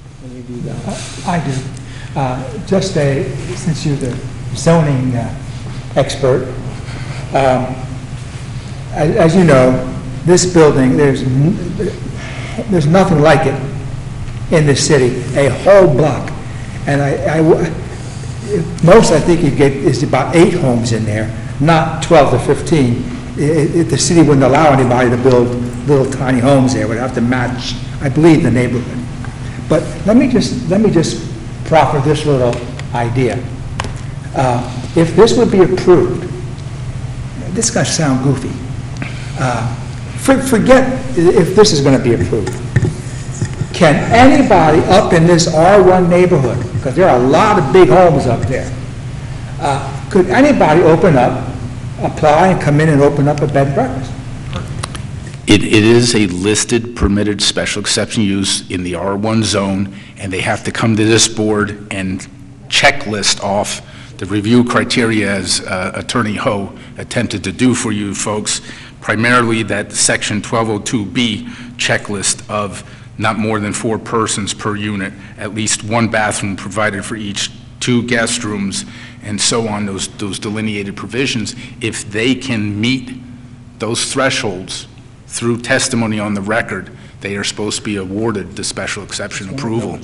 [SPEAKER 6] I do. Uh, Just a, since you're the zoning uh, expert, um, as as you know, this building, there's n- there's nothing like it in the city, a whole block. And I, I w- most I think you get is about eight homes in there, not twelve to fifteen. I- I- The city wouldn't allow anybody to build little tiny homes there, would have to match, I believe, the neighborhood. But let me just, let me just proffer this little idea. Uh, If this would be approved, this is going to sound goofy. Uh, for- Forget if this is going to be approved. Can anybody up in this R one neighborhood, because there are a lot of big homes up there, uh, could anybody open up, apply and come in and open up a bed and breakfast?
[SPEAKER 1] It, it is a listed permitted special exception use in the R one zone, and they have to come to this board and checklist off the review criteria, as uh, Attorney Ho attempted to do for you folks, primarily that Section twelve oh two B checklist of not more than four persons per unit, at least one bathroom provided for each, two guest rooms, and so on, those, those delineated provisions. If they can meet those thresholds through testimony on the record, they are supposed to be awarded the special exception approval.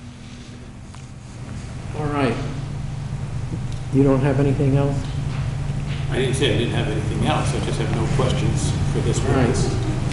[SPEAKER 4] All right. You don't have anything else?
[SPEAKER 10] I didn't say I didn't have anything else, I just have no questions for this purpose.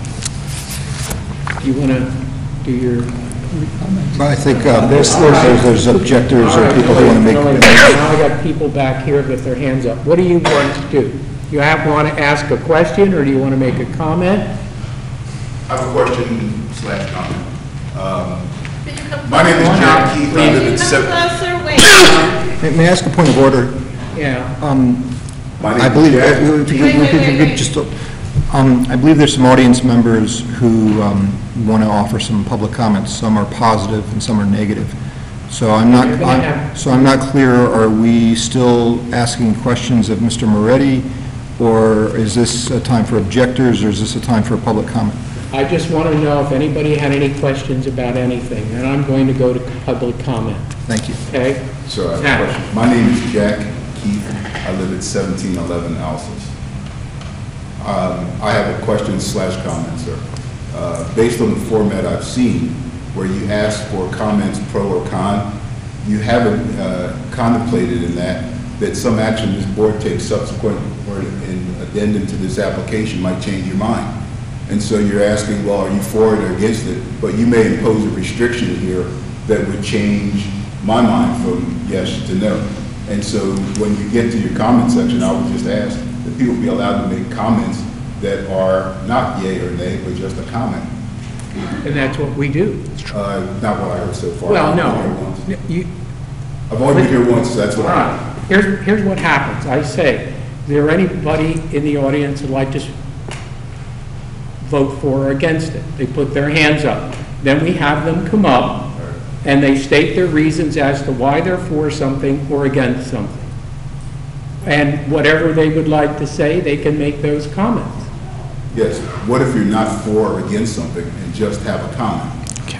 [SPEAKER 4] Do you want to do your...
[SPEAKER 3] But I think uh, there's, there's, there's objectors or people who want to make...
[SPEAKER 4] Now I got people back here with their hands up. What do you want to do? You have, want to ask a question, or do you want to make a comment?
[SPEAKER 15] I have a question slash comment. Um, My name is Jack Keith. I live at seven.
[SPEAKER 8] Closer, wait.
[SPEAKER 3] May may I ask a point of order?
[SPEAKER 4] Yeah.
[SPEAKER 3] Um,
[SPEAKER 15] My name
[SPEAKER 3] I
[SPEAKER 15] is
[SPEAKER 3] believe,
[SPEAKER 15] Jack.
[SPEAKER 3] uh, if you could-
[SPEAKER 8] Wait, wait,
[SPEAKER 3] if you could
[SPEAKER 8] wait,
[SPEAKER 3] just, um, I believe there's some audience members who um, want to offer some public comments. Some are positive and some are negative. So I'm not,
[SPEAKER 4] You're gonna
[SPEAKER 3] I'm-
[SPEAKER 4] have-
[SPEAKER 3] so I'm not clear, are we still asking questions of Mister Moretti? Or is this a time for objectors, or is this a time for a public comment?
[SPEAKER 4] I just want to know if anybody had any questions about anything, and I'm going to go to public comment,
[SPEAKER 3] Thank you.
[SPEAKER 4] okay?
[SPEAKER 15] So I have
[SPEAKER 4] Now.
[SPEAKER 15] a question. My name is Jack Keith. I live at seventeen eleven Alsace. Um, I have a question slash comment, sir. Uh, Based on the format I've seen, where you ask for comments pro or con, you haven't uh, contemplated in that that some action this board takes subsequent or in addendum to this application might change your mind. And so you're asking, well, are you for it or against it? But you may impose a restriction here that would change my mind from yes to no. And so when you get to your comment section, I would just ask that people be allowed to make comments that are not yay or nay, but just a comment.
[SPEAKER 4] And that's what we do.
[SPEAKER 15] Uh, Not what I heard so far.
[SPEAKER 4] Well,
[SPEAKER 15] I've been here
[SPEAKER 4] no.
[SPEAKER 15] once.
[SPEAKER 4] You-
[SPEAKER 15] I've only been here once, so that's
[SPEAKER 4] All
[SPEAKER 15] what I heard.
[SPEAKER 4] right. Here's, here's what happens. I say, is there anybody in the audience who'd like to s- vote for or against it? They put their hands up. Then we have them come up, and they state their reasons as to why they're for something or against something. And whatever they would like to say, they can make those comments.
[SPEAKER 15] Yes, what if you're not for or against something and just have a comment?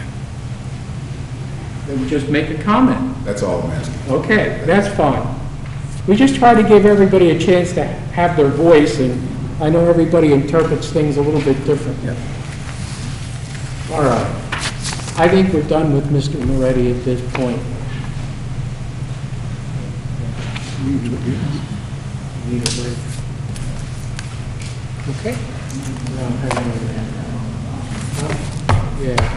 [SPEAKER 4] Then just make a comment.
[SPEAKER 15] That's all I'm asking.
[SPEAKER 4] Okay, that's fine. We just try to give everybody a chance to have their voice, and I know everybody interprets things a little bit differently. All right. I think we're done with Mister Moretti at this point. Need a break. Okay? No, hang on a minute. Huh? Yeah.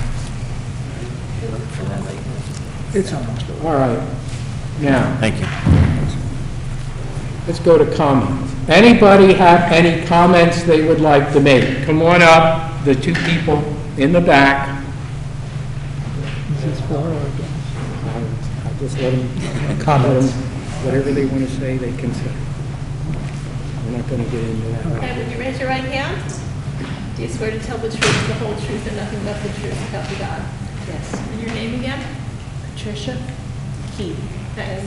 [SPEAKER 4] It's almost over. All right. Now.
[SPEAKER 7] Thank you.
[SPEAKER 4] Let's go to comments. Anybody have any comments they would like to make? Come on up, the two people in the back.
[SPEAKER 6] Is this for or against?
[SPEAKER 4] I just let them comment, whatever they want to say, they can say. We're not going to get into that.
[SPEAKER 8] Okay, would you raise your right hand? Do you swear to tell the truth, the whole truth, and nothing but the truth, so help you God?
[SPEAKER 14] Yes.
[SPEAKER 8] And your name again?
[SPEAKER 14] Patricia Keith.
[SPEAKER 8] Thanks.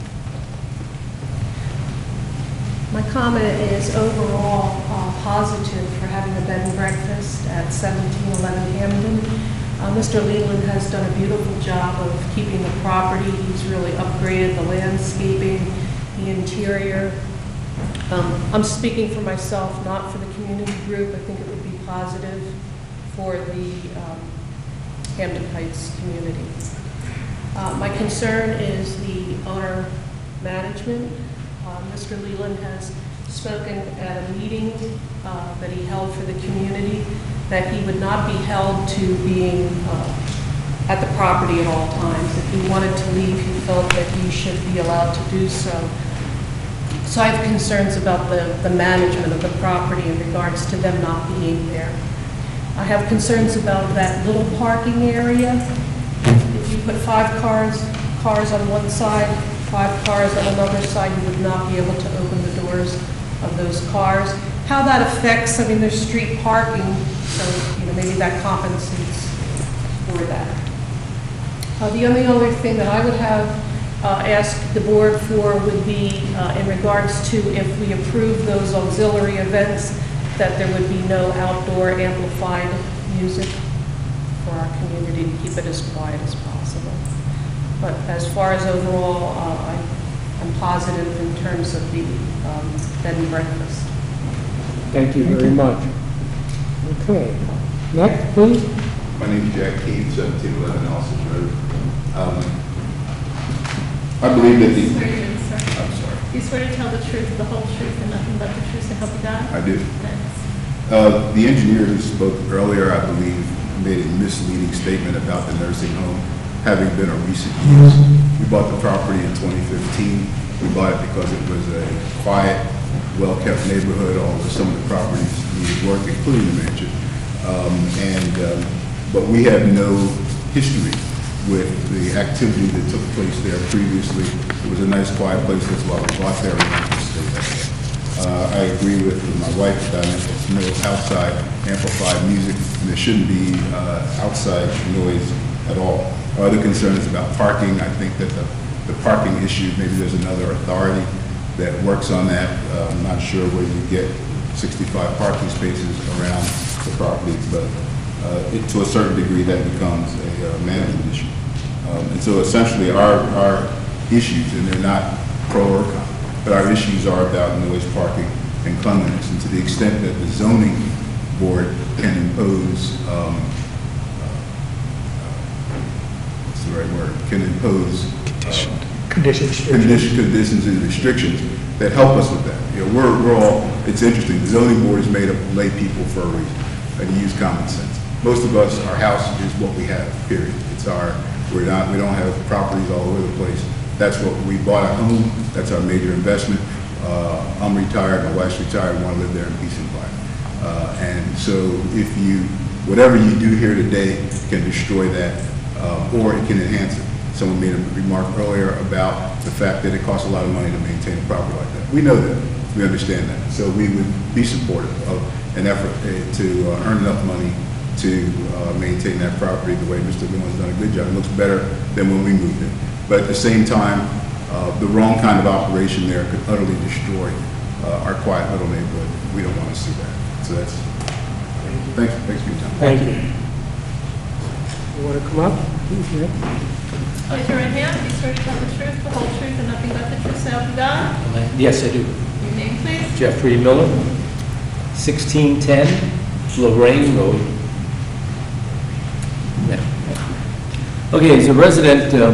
[SPEAKER 12] My comment is overall uh, positive for having a bed and breakfast at seventeen eleven Hampden. Uh, Mister Leland has done a beautiful job of keeping the property. He's really upgraded the landscaping, the interior. Um, I'm speaking for myself, not for the community group. I think it would be positive for the um, Hampden Heights community. Uh, my concern is the owner management. Uh, Mister Leland has spoken at a meeting uh, that he held for the community that he would not be held to being uh, at the property at all times. If he wanted to leave, he felt that he should be allowed to do so. So I have concerns about the, the management of the property in regards to them not being there. I have concerns about that little parking area. If you put five cars, cars on one side, five cars on another side, you would not be able to open the doors of those cars. How that affects, I mean, there's street parking, so you know maybe that compensates for that. Uh, the only other thing that I would have uh, asked the board for would be uh, in regards to if we approve those auxiliary events, that there would be no outdoor amplified music for our community to keep it as quiet as possible. But as far as overall, uh, I, I'm positive in terms of the um, bed and breakfast.
[SPEAKER 4] Thank you very much. Okay. Next, please.
[SPEAKER 15] My name is Jack Keith, seventeen eleven Elsis Road. Um, I believe that the... I'm sorry.
[SPEAKER 8] Do you swear to tell the truth, the whole truth, and nothing but the truth, so help you God?
[SPEAKER 15] I do.
[SPEAKER 8] Thanks.
[SPEAKER 15] Uh, the engineer who spoke earlier, I believe, made a misleading statement about the nursing home having been a recent use. We bought the property in twenty fifteen. We bought it because it was a quiet, well-kept neighborhood, although some of the properties needed work, including the mansion. Um, and, um, but we have no history with the activity that took place there previously. It was a nice, quiet place. That's why we bought there. And we stayed there. Uh, I agree with my wife that there's no outside amplified music, and there shouldn't be uh, outside noise at all. Our other concern is about parking. I think that the, the parking issue, maybe there's another authority that works on that. Uh, I'm not sure where you get sixty-five parking spaces around the property, but uh, it, to a certain degree that becomes a uh, management issue. Um, and so essentially our, our issues, and they're not pro or con, but our issues are about noise, parking, and cleanliness. And to the extent that the zoning board can impose, um, uh, what's the right word, can impose uh,
[SPEAKER 6] Conditions.
[SPEAKER 15] condition, conditions and restrictions that help us with that. You know, we're, we're all, it's interesting, the zoning board is made up of lay people for a reason, and use common sense. Most of us, our house is what we have, period. It's our, we're not, we don't have properties all over the place. That's what we bought a home. That's our major investment. Uh, I'm retired. My wife's retired. I want to live there in peace and quiet. Uh, and so, if you, whatever you do here today, can destroy that, uh, or it can enhance it. Someone made a remark earlier about the fact that it costs a lot of money to maintain a property like that. We know that. We understand that. So we would be supportive of an effort uh, to uh, earn enough money to uh, maintain that property the way Mister Leland's done a good job. It looks better than when we moved it. But at the same time, uh, the wrong kind of operation there could utterly destroy uh, our quiet little neighborhood. We don't want to see that. So that's, thanks, thanks for your time.
[SPEAKER 4] Thank you. You want to come up? Please, Nick.
[SPEAKER 8] Raise your right hand. Do you swear to tell the truth, the whole truth, and nothing but the truth, so help you God?
[SPEAKER 16] Yes, I do.
[SPEAKER 8] Your name, please?
[SPEAKER 16] Jeffrey Miller, sixteen ten Lorraine Road. Yeah. Okay, as a resident, um,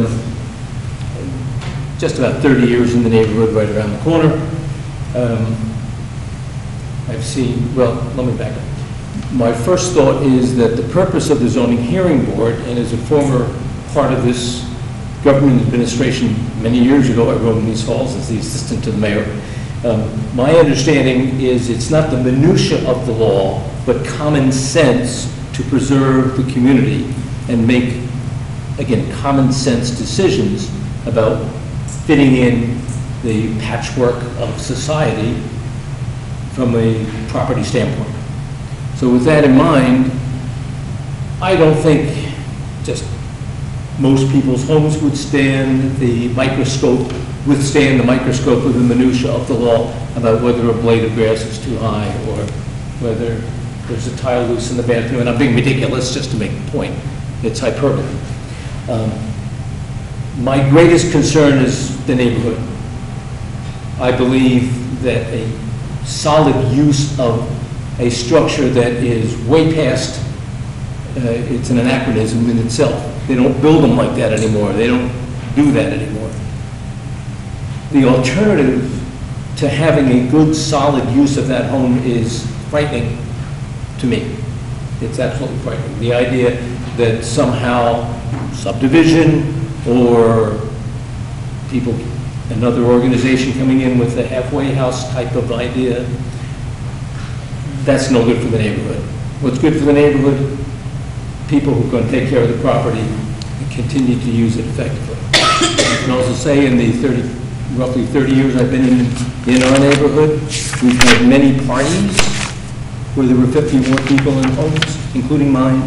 [SPEAKER 16] just about thirty years in the neighborhood right around the corner, um, I've seen, well, let me back up. My first thought is that the purpose of the zoning hearing board, and as a former part of this government administration many years ago, I rode in these halls as the assistant to the mayor. Um, my understanding is it's not the minutia of the law, but common sense to preserve the community and make, again, common sense decisions about fitting in the patchwork of society from a property standpoint. So with that in mind, I don't think just most people's homes would stand the microscope, withstand the microscope of the minutia of the law about whether a blade of grass is too high or whether there's a tile loose in the bathroom. And I'm being ridiculous just to make a point. It's hyperbole. Um, my greatest concern is the neighborhood. I believe that a solid use of a structure that is way past, uh, it's an anachronism in itself. They don't build them like that anymore. They don't do that anymore. The alternative to having a good, solid use of that home is frightening to me. It's absolutely frightening. The idea that somehow subdivision or people, another organization coming in with a halfway house type of idea, that's no good for the neighborhood. What's good for the neighborhood? People who are going to take care of the property and continue to use it effectively. I can also say in the thirty, roughly thirty years I've been in, in our neighborhood, we've had many parties where there were fifty more people in homes, including mine.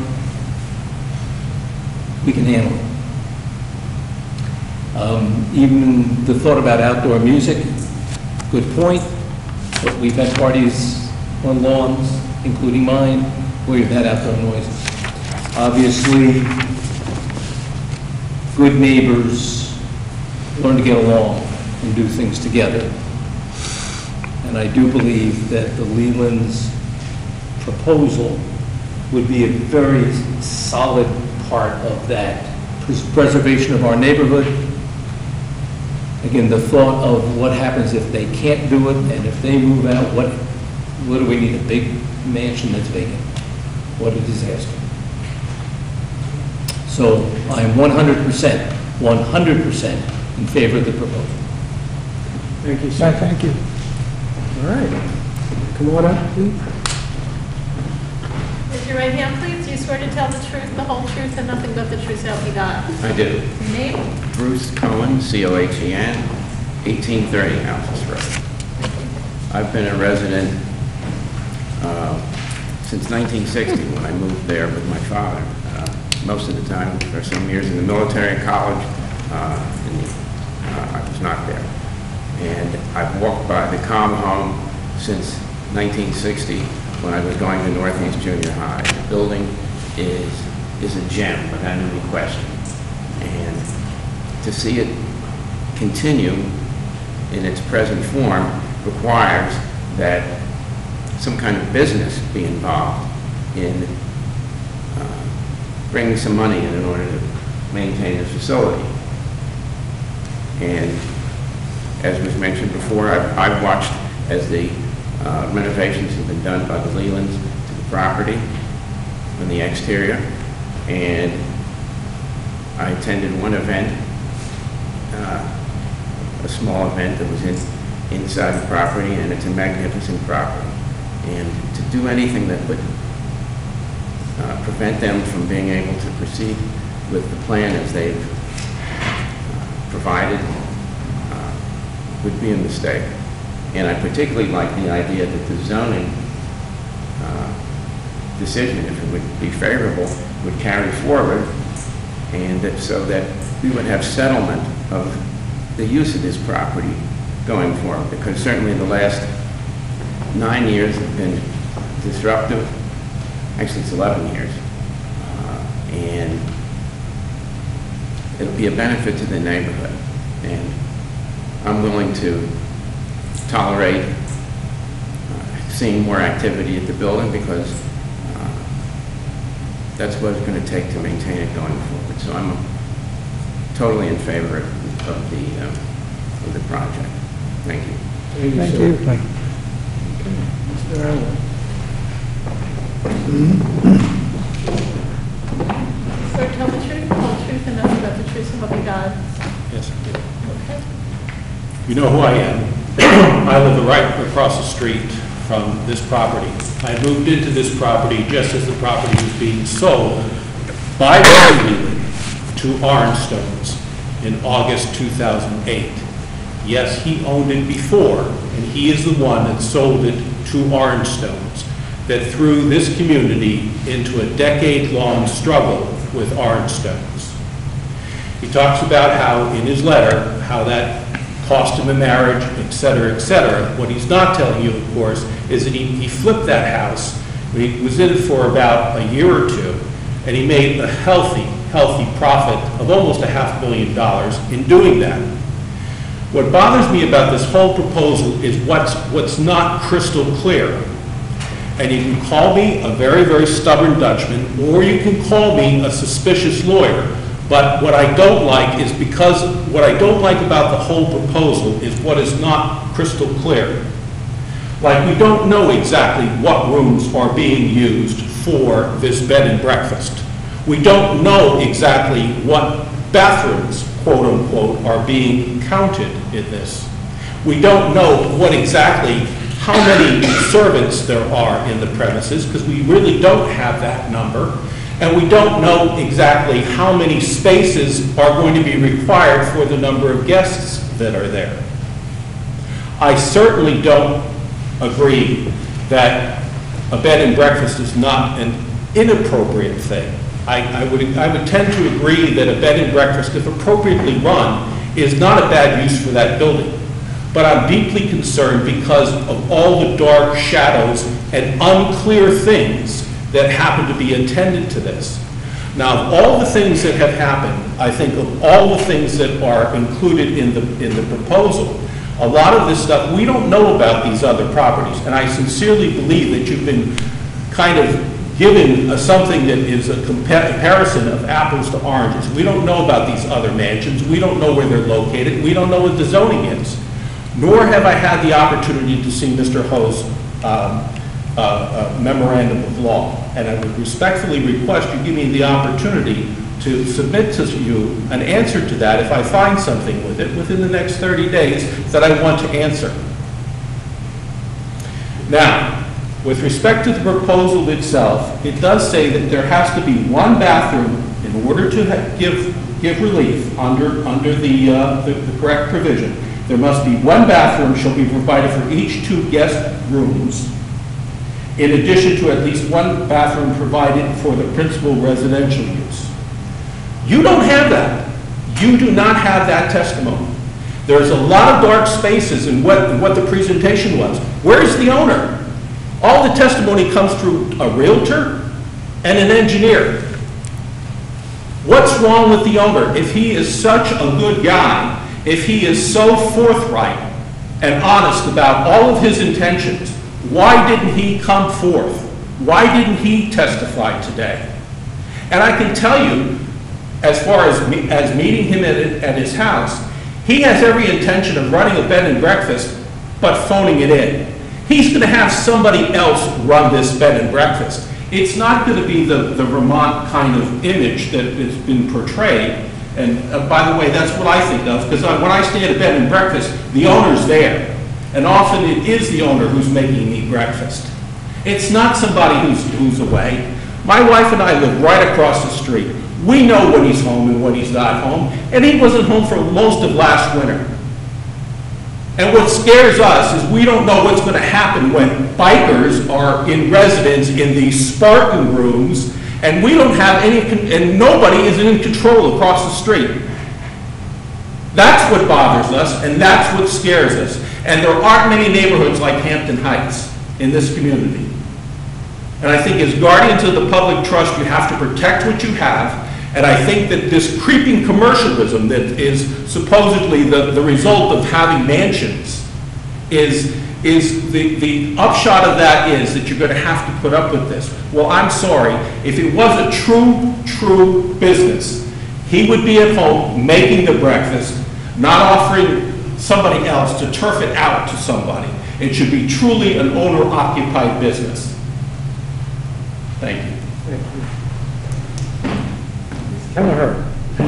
[SPEAKER 16] We can handle it. Um, even the thought about outdoor music, good point, but we've had parties on lawns, including mine, where we've had outdoor noises. Obviously, good neighbors learn to get along and do things together. And I do believe that the Leland's proposal would be a very solid part of that pres- preservation of our neighborhood. Again, the thought of what happens if they can't do it, and if they move out, what, what do we need, a big mansion that's vacant? What a disaster. So I am one hundred percent, one hundred percent in favor of the proposal.
[SPEAKER 4] Thank you, sir.
[SPEAKER 6] Thank you.
[SPEAKER 4] All right. Come on up, please.
[SPEAKER 8] Raise your right hand, please. Do you swear to tell the truth, the whole truth, and nothing but the truth, so help you God?
[SPEAKER 17] I do.
[SPEAKER 8] Your name?
[SPEAKER 17] Bruce Cohen, C O H E N, eighteen thirty Alphas Road. I've been a resident uh, since nineteen sixty when I moved there with my father. Uh, most of the time, for some years in the military college, uh, and, uh, I was not there. And I've walked by the Com home since nineteen sixty when I was going to Northeast Junior High. The building is, is a gem without any question. And to see it continue in its present form requires that some kind of business be involved in uh, bringing some money in in order to maintain the facility. And as was mentioned before, I've, I've watched as the uh, renovations have been done by the Lelands to the property on the exterior. And I attended one event, uh, a small event that was in, inside the property, and it's a magnificent property. And to do anything that would uh, prevent them from being able to proceed with the plan as they've uh, provided uh, would be a mistake. And I particularly like the idea that the zoning uh, decision, if it would be favorable, would carry forward, and that, so that we would have settlement of the use of this property going forward, because certainly the last nine years have been disruptive. Actually, it's eleven years. Uh, and it'll be a benefit to the neighborhood. And I'm willing to tolerate uh, seeing more activity at the building, because uh, that's what it's going to take to maintain it going forward. So I'm totally in favor of, of the uh, of the project. Thank you.
[SPEAKER 4] Thank you.
[SPEAKER 6] Thank
[SPEAKER 4] sir.
[SPEAKER 6] you. Thank you.
[SPEAKER 4] Mister Allen.
[SPEAKER 8] Swear to tell the truth, the whole truth, and nothing but the truth, so help you God?
[SPEAKER 10] Yes, I do.
[SPEAKER 8] Okay.
[SPEAKER 10] You know who I am. I live right across the street from this property. I moved into this property just as the property was being sold by Mister Leland to Orange Stones. in August two thousand eight. Yes, he owned it before, and he is the one that sold it to Orange Stones, that threw this community into a decade-long struggle with Orange Stones. He talks about how, in his letter, how that cost him a marriage, et cetera, et cetera. What he's not telling you, of course, is that he, he flipped that house. He was in it for about a year or two, and he made a healthy, healthy profit of almost a half million dollars in doing that. What bothers me about this whole proposal is what's, what's not crystal clear. And you can call me a very, very stubborn Dutchman, or you can call me a suspicious lawyer. But what I don't like is because, what I don't like about the whole proposal is what is not crystal clear. Like, we don't know exactly what rooms are being used for this bed and breakfast. We don't know exactly what bathrooms, quote unquote, are being counted in this. We don't know what exactly, how many servants there are in the premises, because we really don't have that number. And we don't know exactly how many spaces are going to be required for the number of guests that are there. I certainly don't agree that a bed and breakfast is not an inappropriate thing. I, I, would, I would tend to agree that a bed and breakfast, if appropriately run, is not a bad use for that building. But I'm deeply concerned because of all the dark shadows and unclear things that happen to be attendant to this. Now, of all the things that have happened, I think of all the things that are included in the, in the proposal, a lot of this stuff, we don't know about these other properties. And I sincerely believe that you've been kind of given a, something that is a comparison of apples to oranges. We don't know about these other mansions. We don't know where they're located. We don't know what the zoning is. Nor have I had the opportunity to see Mister Ho's um, uh, uh, memorandum of law. And I would respectfully request you give me the opportunity to submit to you an answer to that if I find something with it within the next thirty days that I want to answer. Now, with respect to the proposal itself, it does say that there has to be one bathroom in order to give, give relief under, under the, uh, the, the correct provision. There must be one bathroom shall be provided for each two guest rooms, in addition to at least one bathroom provided for the principal residential use. You don't have that. You do not have that testimony. There's a lot of dark spaces in what, in what the presentation was. Where's the owner? All the testimony comes through a realtor and an engineer. What's wrong with the owner? If he is such a good guy, if he is so forthright and honest about all of his intentions, why didn't he come forth? Why didn't he testify today? And I can tell you, as far as, me, as meeting him at, at his house, he has every intention of running a bed and breakfast, but phoning it in. He's going to have somebody else run this bed and breakfast. It's not going to be the, the Vermont kind of image that has been portrayed. And uh, by the way, that's what I think of, because when I stay at a bed and breakfast, the owner's there. And often it is the owner who's making me breakfast. It's not somebody who's, who's away. My wife and I live right across the street. We know when he's home and when he's not home, and he wasn't home for most of last winter. And what scares us is we don't know what's going to happen when bikers are in residence in these Spartan rooms, and we don't have any, and nobody is in control across the street. That's what bothers us, and that's what scares us. And there aren't many neighborhoods like Hampden Heights in this community. And I think as guardians of the public trust, you have to protect what you have. And I think that this creeping commercialism that is supposedly the, the result of having mansions is, is the, the upshot of that is that you're going to have to put up with this. Well, I'm sorry. If it was a true, true business, he would be at home making the breakfast, not offering somebody else to turf it out to somebody. It should be truly an owner-occupied business. Thank you.
[SPEAKER 4] Thank you. Kelleher.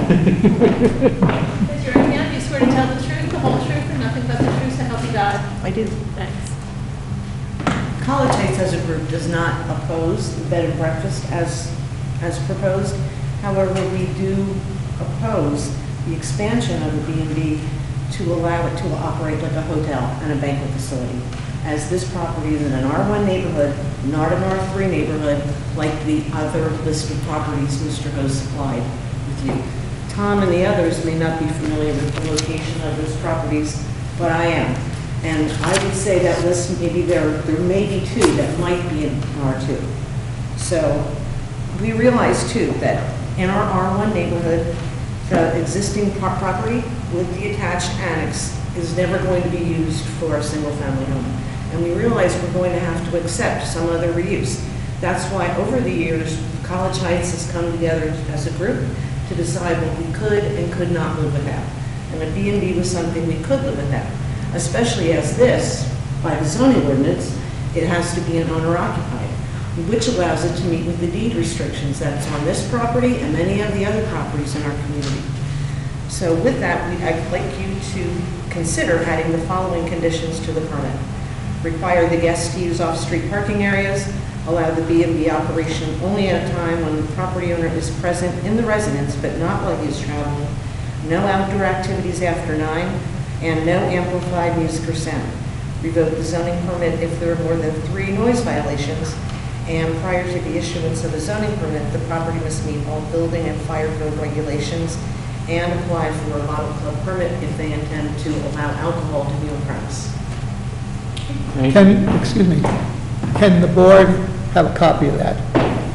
[SPEAKER 8] Raise your right hand. You swear to tell the truth, the whole truth, and nothing but the truth, so help you God.
[SPEAKER 14] I do.
[SPEAKER 8] Thanks.
[SPEAKER 14] College Heights as a group does not oppose the bed and breakfast as, as proposed. However, we do oppose the expansion of the B and B to allow it to operate like a hotel and a banquet facility, as this property is in an R one neighborhood, not an R three neighborhood, like the other listed properties Mister Ho supplied with you. Tom and the others may not be familiar with the location of those properties, but I am. And I would say that list, maybe there, there may be two that might be in R two. So we realize too that in our R one neighborhood, the existing pro- property with the attached annex is never going to be used for a single family home. And we realize we're going to have to accept some other reuse. That's why over the years, College Heights has come together as a group to decide what we could and could not live without. And a B and B was something we could live without, especially as this, by the zoning ordinance, it has to be an owner occupied, which allows it to meet with the deed restrictions that's on this property and many of the other properties in our community. So with that, we- I'd like you to consider adding the following conditions to the permit. Require the guests to use off-street parking areas, allow the B and B operation only at a time when the property owner is present in the residence but not while he is traveling, no outdoor activities after nine, and no amplified music or sound. Revoke the zoning permit if there are more than three noise violations, and prior to the issuance of a zoning permit, the property must meet all building and fire code regulations and apply for a bottle club permit if they intend to allow alcohol to be on premise.
[SPEAKER 6] Can, excuse me, can the board have a copy of that?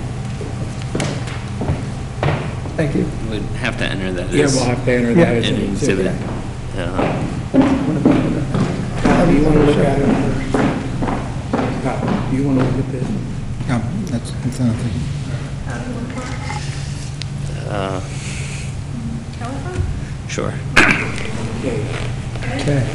[SPEAKER 6] Thank you.
[SPEAKER 5] We'd have to enter that
[SPEAKER 4] Yeah,
[SPEAKER 5] as
[SPEAKER 4] we'll have to enter that as
[SPEAKER 5] an
[SPEAKER 4] an
[SPEAKER 5] exhibit.
[SPEAKER 4] exhibit.
[SPEAKER 5] Uh,
[SPEAKER 4] Do you want to look at it first? Scott, do you want to look at this?
[SPEAKER 3] Yeah, that's, that's another thing.
[SPEAKER 5] uh,
[SPEAKER 8] Telephone?
[SPEAKER 5] Sure.
[SPEAKER 4] Okay.
[SPEAKER 6] Okay.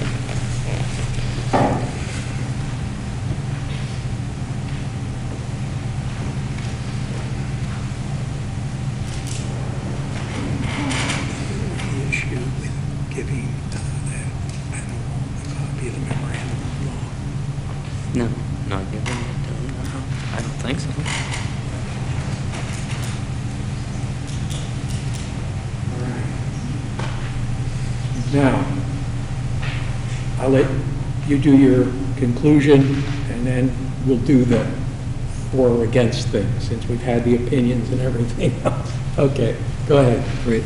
[SPEAKER 4] The issue with giving uh, that animal a copy of the memorandum of law.
[SPEAKER 5] No, not giving it to him, no. I don't think so.
[SPEAKER 4] Now, I'll let you do your conclusion, and then we'll do the for or against thing, since we've had the opinions and everything else. Okay, go ahead.
[SPEAKER 3] Great.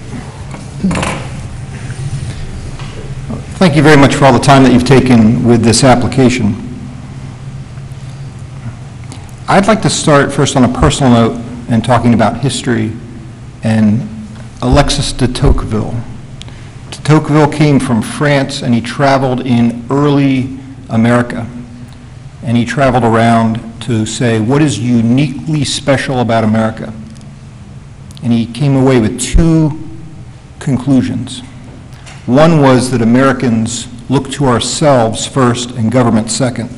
[SPEAKER 3] Thank you very much for all the time that you've taken with this application. I'd like to start first on a personal note and talking about history and Alexis de Tocqueville. De Tocqueville came from France, and he traveled in early America. And he traveled around to say, what is uniquely special about America? And he came away with two conclusions. One was that Americans look to ourselves first and government second.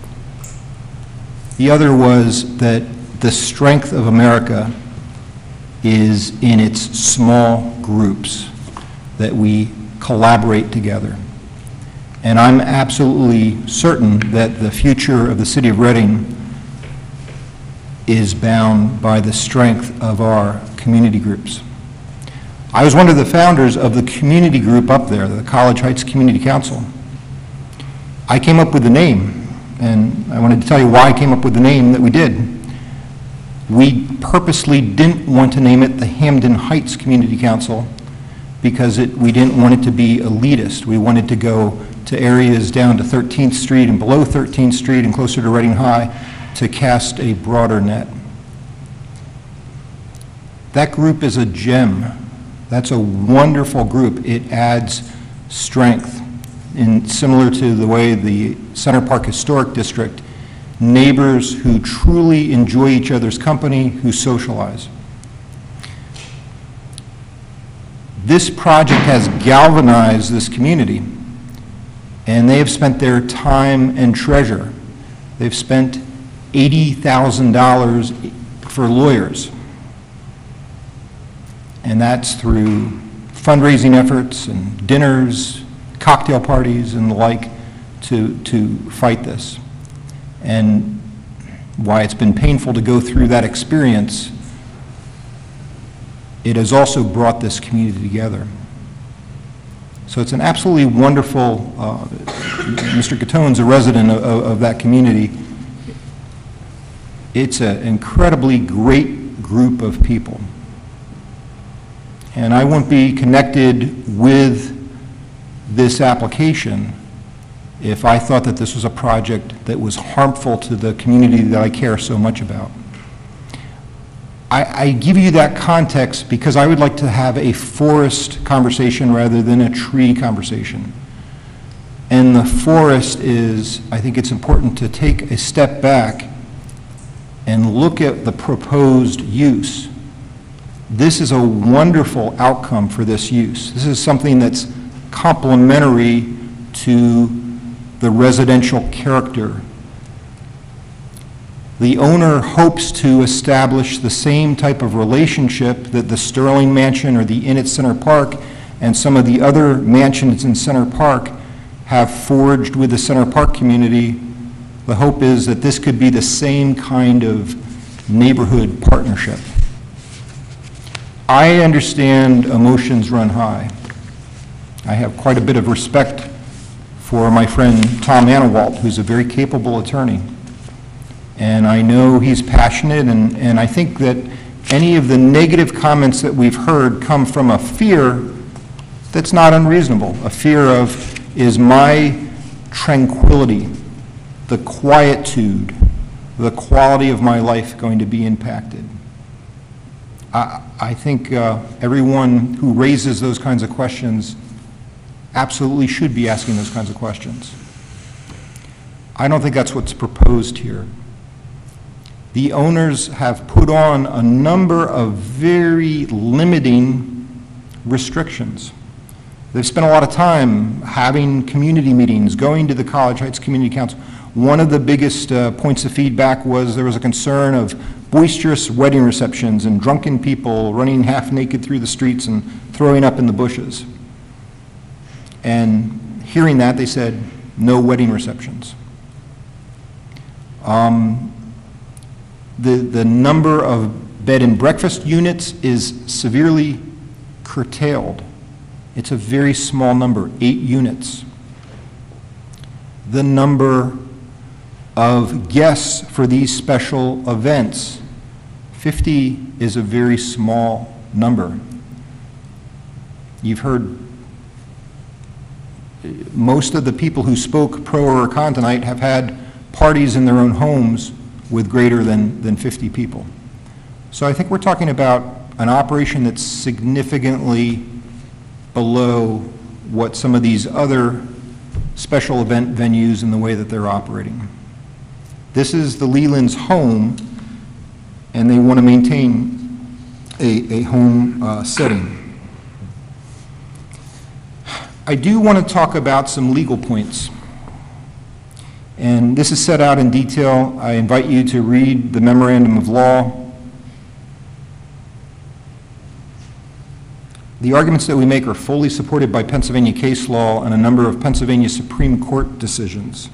[SPEAKER 3] The other was that the strength of America is in its small groups, that we collaborate together. And I'm absolutely certain that the future of the city of Reading is bound by the strength of our community groups. I was one of the founders of the community group up there, the College Heights Community Council. I came up with the name, and I wanted to tell you why I came up with the name that we did. We purposely didn't want to name it the Hampden Heights Community Council because it, we didn't want it to be elitist. We wanted to go to areas down to thirteenth Street and below thirteenth Street and closer to Reading High to cast a broader net. That group is a gem. That's a wonderful group. It adds strength. In similar to the way the Center Park Historic District, neighbors who truly enjoy each other's company, who socialize. This project has galvanized this community, and they have spent their time and treasure. They've spent eighty thousand dollars for lawyers, and that's through fundraising efforts and dinners, cocktail parties and the like to, to fight this. And why it's been painful to go through that experience, it has also brought this community together. So it's an absolutely wonderful, uh, Mister Catone's a resident of, of that community. It's an incredibly great group of people. And I wouldn't be connected with this application if I thought that this was a project that was harmful to the community that I care so much about. I, I give you that context because I would like to have a forest conversation rather than a tree conversation. And the forest is, I think it's important to take a step back and look at the proposed use. This is a wonderful outcome for this use. This is something that's complementary to the residential character. The owner hopes to establish the same type of relationship that the Sterling Mansion or the Inn at Center Park and some of the other mansions in Center Park have forged with the Center Park community. The hope is that this could be the same kind of neighborhood partnership. I understand emotions run high. I have quite a bit of respect for my friend Tom Anawalt, who's a very capable attorney. And I know he's passionate, and, and I think that any of the negative comments that we've heard come from a fear that's not unreasonable, a fear of, is my tranquility, the quietude, the quality of my life going to be impacted? I, I think uh, everyone who raises those kinds of questions absolutely should be asking those kinds of questions. I don't think that's what's proposed here. The owners have put on a number of very limiting restrictions. They've spent a lot of time having community meetings, going to the College Heights Community Council. One of the biggest uh, points of feedback was there was a concern of boisterous wedding receptions and drunken people running half naked through the streets and throwing up in the bushes. And hearing that, they said, no wedding receptions. Um, the, the number of bed and breakfast units is severely curtailed. It's a very small number, eight units. The number of guests for these special events, fifty is a very small number. You've heard most of the people who spoke pro or con tonight have had parties in their own homes with greater than, than fifty people. So I think we're talking about an operation that's significantly below what some of these other special event venues and the way that they're operating. This is the Leland's home, and they want to maintain a, a home uh, setting. I do want to talk about some legal points. And this is set out in detail. I invite you to read the memorandum of law. The arguments that we make are fully supported by Pennsylvania case law and a number of Pennsylvania Supreme Court decisions.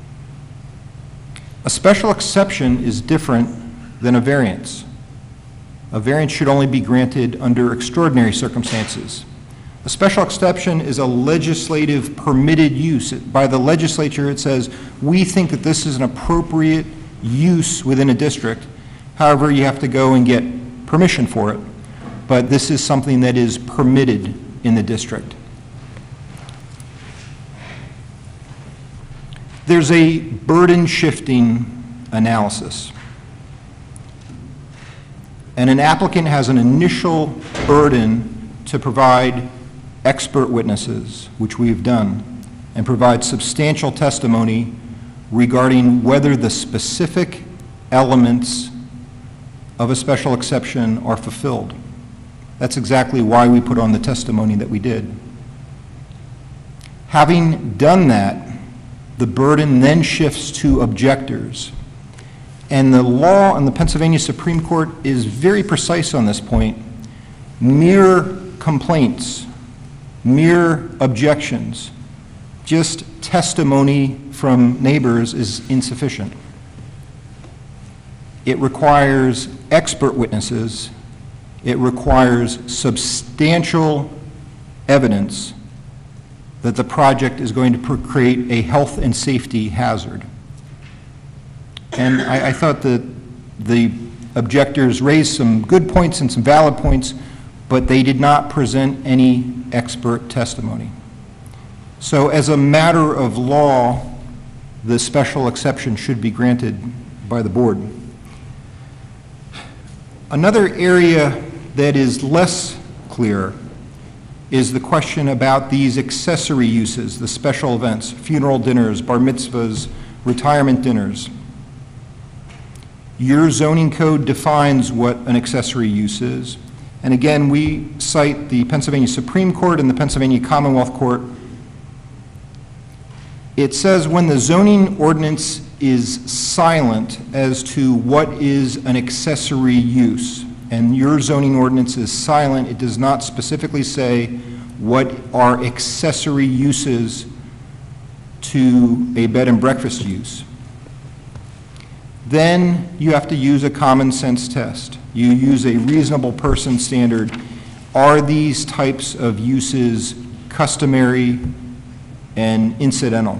[SPEAKER 3] A special exception is different than a variance. A variance should only be granted under extraordinary circumstances. A special exception is a legislative permitted use. By the legislature, it says, we think that this is an appropriate use within a district. However, you have to go and get permission for it. But this is something that is permitted in the district. There's a burden shifting analysis. And an applicant has an initial burden to provide expert witnesses, which we've done, and provide substantial testimony regarding whether the specific elements of a special exception are fulfilled. That's exactly why we put on the testimony that we did. Having done that, the burden then shifts to objectors. And the law in the Pennsylvania Supreme Court is very precise on this point. Mere complaints, mere objections, just testimony from neighbors is insufficient. It requires expert witnesses. It requires substantial evidence that the project is going to pr- create a health and safety hazard. And I, I thought that the objectors raised some good points and some valid points, but they did not present any expert testimony. So as a matter of law, the special exception should be granted by the board. Another area that is less clear is the question about these accessory uses, the special events, funeral dinners, bar mitzvahs, retirement dinners. Your zoning code defines what an accessory use is. And again, we cite the Pennsylvania Supreme Court and the Pennsylvania Commonwealth Court. It says when the zoning ordinance is silent as to what is an accessory use, and your zoning ordinance is silent, it does not specifically say what are accessory uses to a bed and breakfast use. Then you have to use a common sense test. You use a reasonable person standard. Are these types of uses customary and incidental?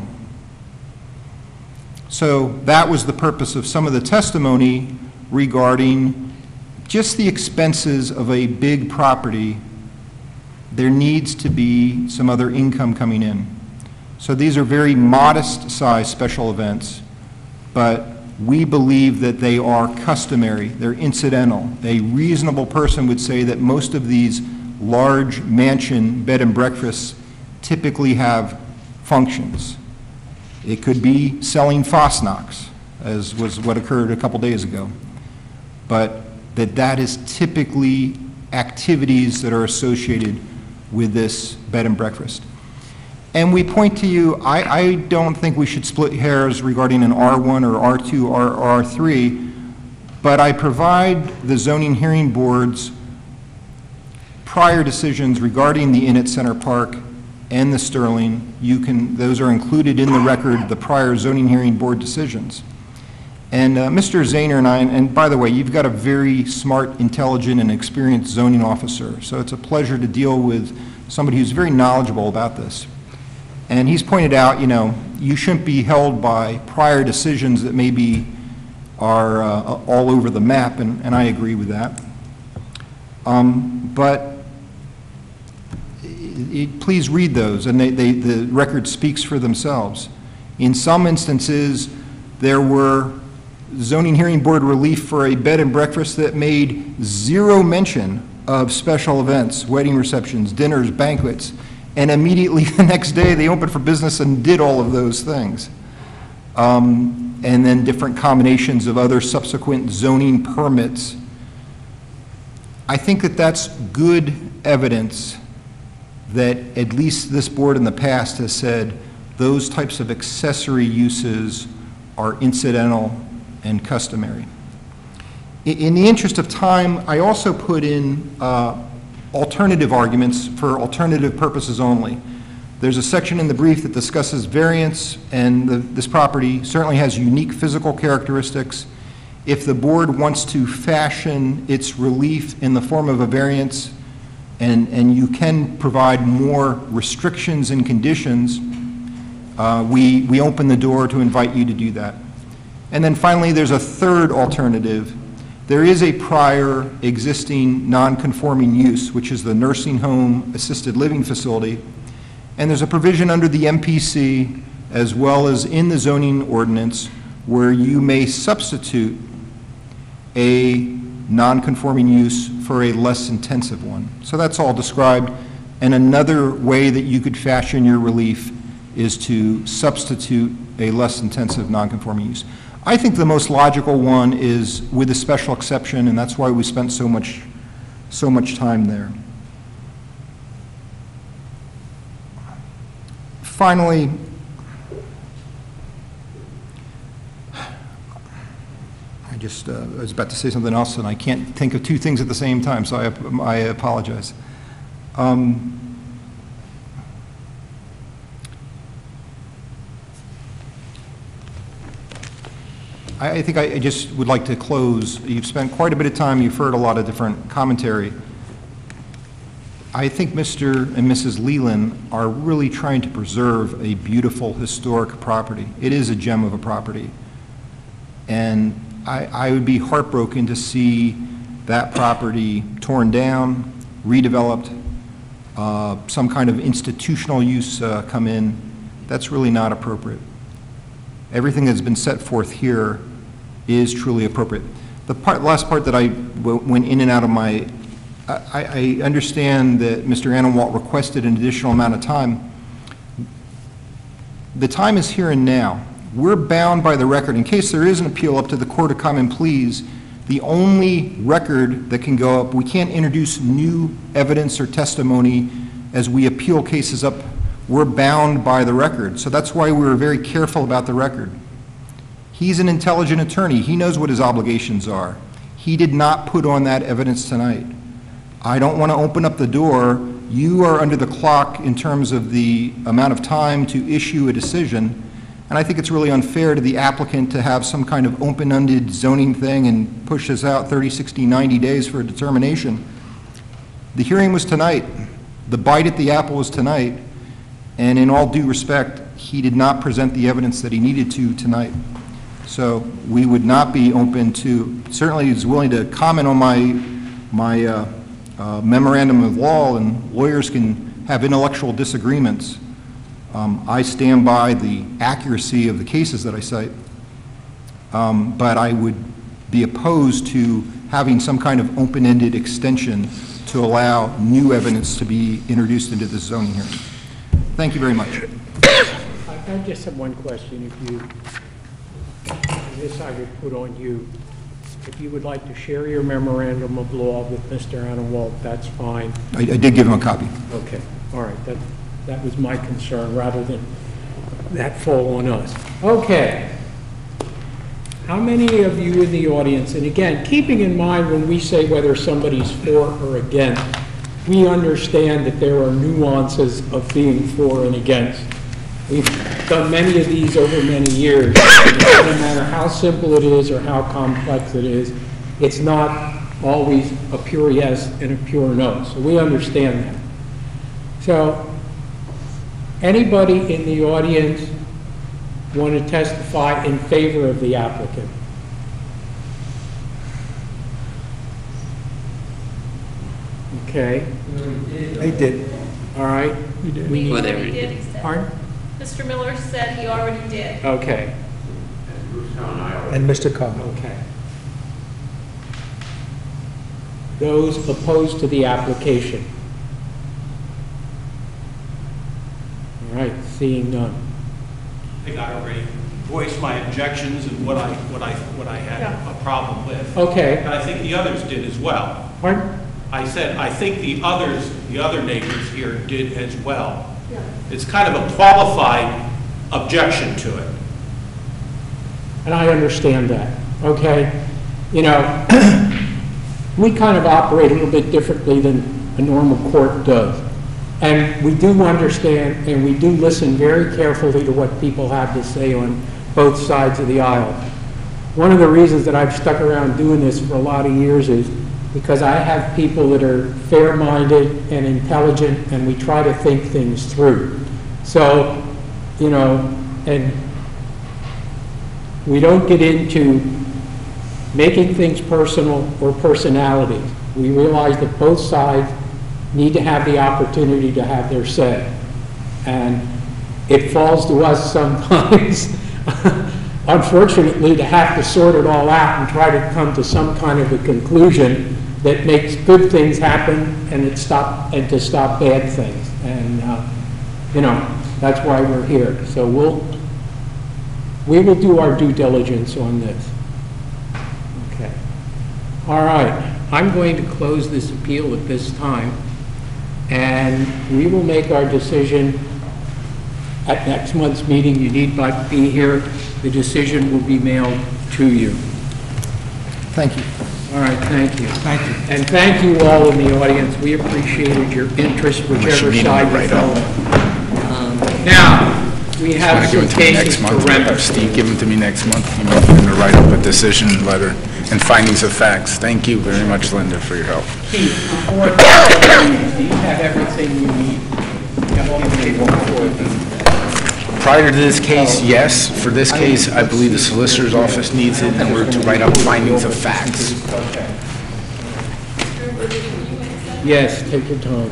[SPEAKER 3] So that was the purpose of some of the testimony regarding just the expenses of a big property. There needs to be some other income coming in. So these are very modest size special events, but we believe that they are customary, they're incidental. A reasonable person would say that most of these large mansion bed and breakfasts typically have functions. It could be selling Fosnox, as was what occurred a couple days ago, but that that is typically activities that are associated with this bed and breakfast. And we point to you, I, I don't think we should split hairs regarding an R one or R two or R three, but I provide the zoning hearing boards prior decisions regarding the Inn at Center Park and the Sterling. You can, those are included in the record, the prior zoning hearing board decisions. And uh, Mister Zahner and I, and by the way, you've got a very smart, intelligent, and experienced zoning officer, so it's a pleasure to deal with somebody who's very knowledgeable about this. And he's pointed out, you know, you shouldn't be held by prior decisions that maybe are uh, all over the map, and, and I agree with that. Um, but it, it, please read those, and they, they, the record speaks for themselves. In some instances, there were zoning hearing board relief for a bed and breakfast that made zero mention of special events, wedding receptions, dinners, banquets, and immediately the next day they opened for business and did all of those things. Um, and then different combinations of other subsequent zoning permits. I think that that's good evidence that at least this board in the past has said those types of accessory uses are incidental and customary. In, in the interest of time, I also put in uh, alternative arguments for alternative purposes only. There's a section in the brief that discusses variance, and the, this property certainly has unique physical characteristics. If the board wants to fashion its relief in the form of a variance, and, and you can provide more restrictions and conditions, uh, we, we open the door to invite you to do that. And then finally, there's a third alternative. There is a prior existing non-conforming use, which is the nursing home assisted living facility, and there's a provision under the M P C as well as in the zoning ordinance where you may substitute a non-conforming use for a less intensive one. So that's all described, and another way that you could fashion your relief is to substitute a less intensive non-conforming use. I think the most logical one is with a special exception, and that's why we spent so much, so much time there. Finally, I just uh, I was about to say something else, and I can't think of two things at the same time, so I, I apologize. Um, I think I just would like to close. You've spent quite a bit of time, you've heard a lot of different commentary. I think Mister and Missus Leland are really trying to preserve a beautiful historic property. It is a gem of a property. And I, I would be heartbroken to see that property torn down, redeveloped, uh, some kind of institutional use uh, come in. That's really not appropriate. Everything that's been set forth here is truly appropriate. The part, last part that I w went in and out of my, I, I understand that Mister Annenwalt requested an additional amount of time. The time is here and now. We're bound by the record. In case there is an appeal up to the Court of Common Pleas, the only record that can go up, we can't introduce new evidence or testimony as we appeal cases up. We're bound by the record. So that's why we were very careful about the record. He's an intelligent attorney. He knows what his obligations are. He did not put on that evidence tonight. I don't want to open up the door. You are under the clock in terms of the amount of time to issue a decision, and I think it's really unfair to the applicant to have some kind of open-ended zoning thing and push this out thirty, sixty, ninety days for a determination. The hearing was tonight. The bite at the apple was tonight, and in all due respect, he did not present the evidence that he needed to tonight. So we would not be open to, certainly he's willing to comment on my, my uh, uh, memorandum of law, and lawyers can have intellectual disagreements. Um, I stand by the accuracy of the cases that I cite, um, but I would be opposed to having some kind of open-ended extension to allow new evidence to be introduced into this zoning hearing. Thank you very much.
[SPEAKER 4] I I just have one question. If you, this I would put on you. If you would like to share your memorandum of law with Mister Annenwalt, that's fine.
[SPEAKER 3] I, I did give him a copy.
[SPEAKER 4] Okay, all right. That, that was my concern, rather than that fall on us. Okay. How many of you in the audience, and again, keeping in mind when we say whether somebody's for or against, we understand that there are nuances of being for and against. We've done many of these over many years. It doesn't matter how simple it is or how complex it is, it's not always a pure yes and a pure no. So we understand that. So anybody in the audience want to testify in favor of the applicant? Okay.
[SPEAKER 6] They did.
[SPEAKER 4] All right.
[SPEAKER 6] We did.
[SPEAKER 4] We need-
[SPEAKER 8] Whatever he did, he said.
[SPEAKER 4] Pardon?
[SPEAKER 8] Mister Miller said he already did.
[SPEAKER 4] Okay.
[SPEAKER 6] And Mister Cohen.
[SPEAKER 4] Okay. Those opposed to the application? All right, seeing none.
[SPEAKER 10] I think I already voiced my objections and what I, what I, what I had
[SPEAKER 8] Yeah.
[SPEAKER 10] a problem with.
[SPEAKER 4] Okay.
[SPEAKER 10] And I think the others did as well.
[SPEAKER 4] Pardon?
[SPEAKER 10] I said, I think the others, the other neighbors here did as well.
[SPEAKER 8] Yeah.
[SPEAKER 10] It's kind of a qualified objection to it.
[SPEAKER 4] And I understand that, okay? You know, we kind of operate a little bit differently than a normal court does. And we do understand and we do listen very carefully to what people have to say on both sides of the aisle. One of the reasons that I've stuck around doing this for a lot of years is because I have people that are fair-minded and intelligent, and we try to think things through. So, you know, and we don't get into making things personal or personalities. We realize that both sides need to have the opportunity to have their say. And it falls to us sometimes, unfortunately, to have to sort it all out and try to come to some kind of a conclusion that makes good things happen and it stop and to stop bad things. And uh, you know, that's why we're here. So we'll we will do our due diligence on this. Okay. All right. I'm going to close this appeal at this time, and we will make our decision at next month's meeting. You need not be here. The decision will be mailed to you.
[SPEAKER 3] Thank you.
[SPEAKER 4] All right, thank you.
[SPEAKER 6] Thank you.
[SPEAKER 4] And thank you all in the audience. We appreciated your interest, whichever side you fell on. Now, We
[SPEAKER 1] Want
[SPEAKER 4] have
[SPEAKER 1] to give
[SPEAKER 4] some
[SPEAKER 1] it to me next
[SPEAKER 4] cases to
[SPEAKER 1] month?
[SPEAKER 4] render.
[SPEAKER 1] Have Steve give them to me next month? You might need to write up a decision letter and findings of facts. Thank you very much, Linda, for your help.
[SPEAKER 4] Keith, before the do you have everything you need? You have all the paperwork for it?
[SPEAKER 1] Prior to this case, yes. For this case, I believe the solicitor's office needs it in order to write up findings of facts.
[SPEAKER 4] Yes, take your time.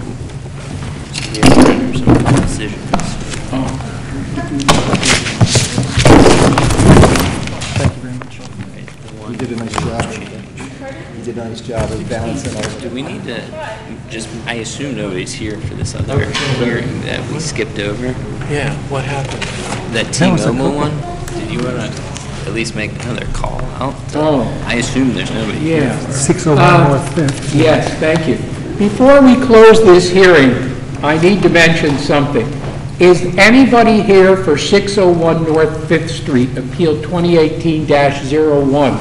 [SPEAKER 3] Thank you very much. You did a nice job. You did a nice job of balancing all.
[SPEAKER 5] Do we need to, just, I assume nobody's here for this other hearing that we skipped over?
[SPEAKER 4] Yeah, what happened?
[SPEAKER 5] That T-Mobile one? Did you want to at least make another call out?
[SPEAKER 4] Oh.
[SPEAKER 5] I assume there's nobody here.
[SPEAKER 4] Yeah.
[SPEAKER 6] six oh one
[SPEAKER 4] Uh,
[SPEAKER 6] North Fifth.
[SPEAKER 4] Yes, thank you. Before we close this hearing, I need to mention something. Is anybody here for six oh one North Fifth Street, Appeal twenty eighteen dash oh one?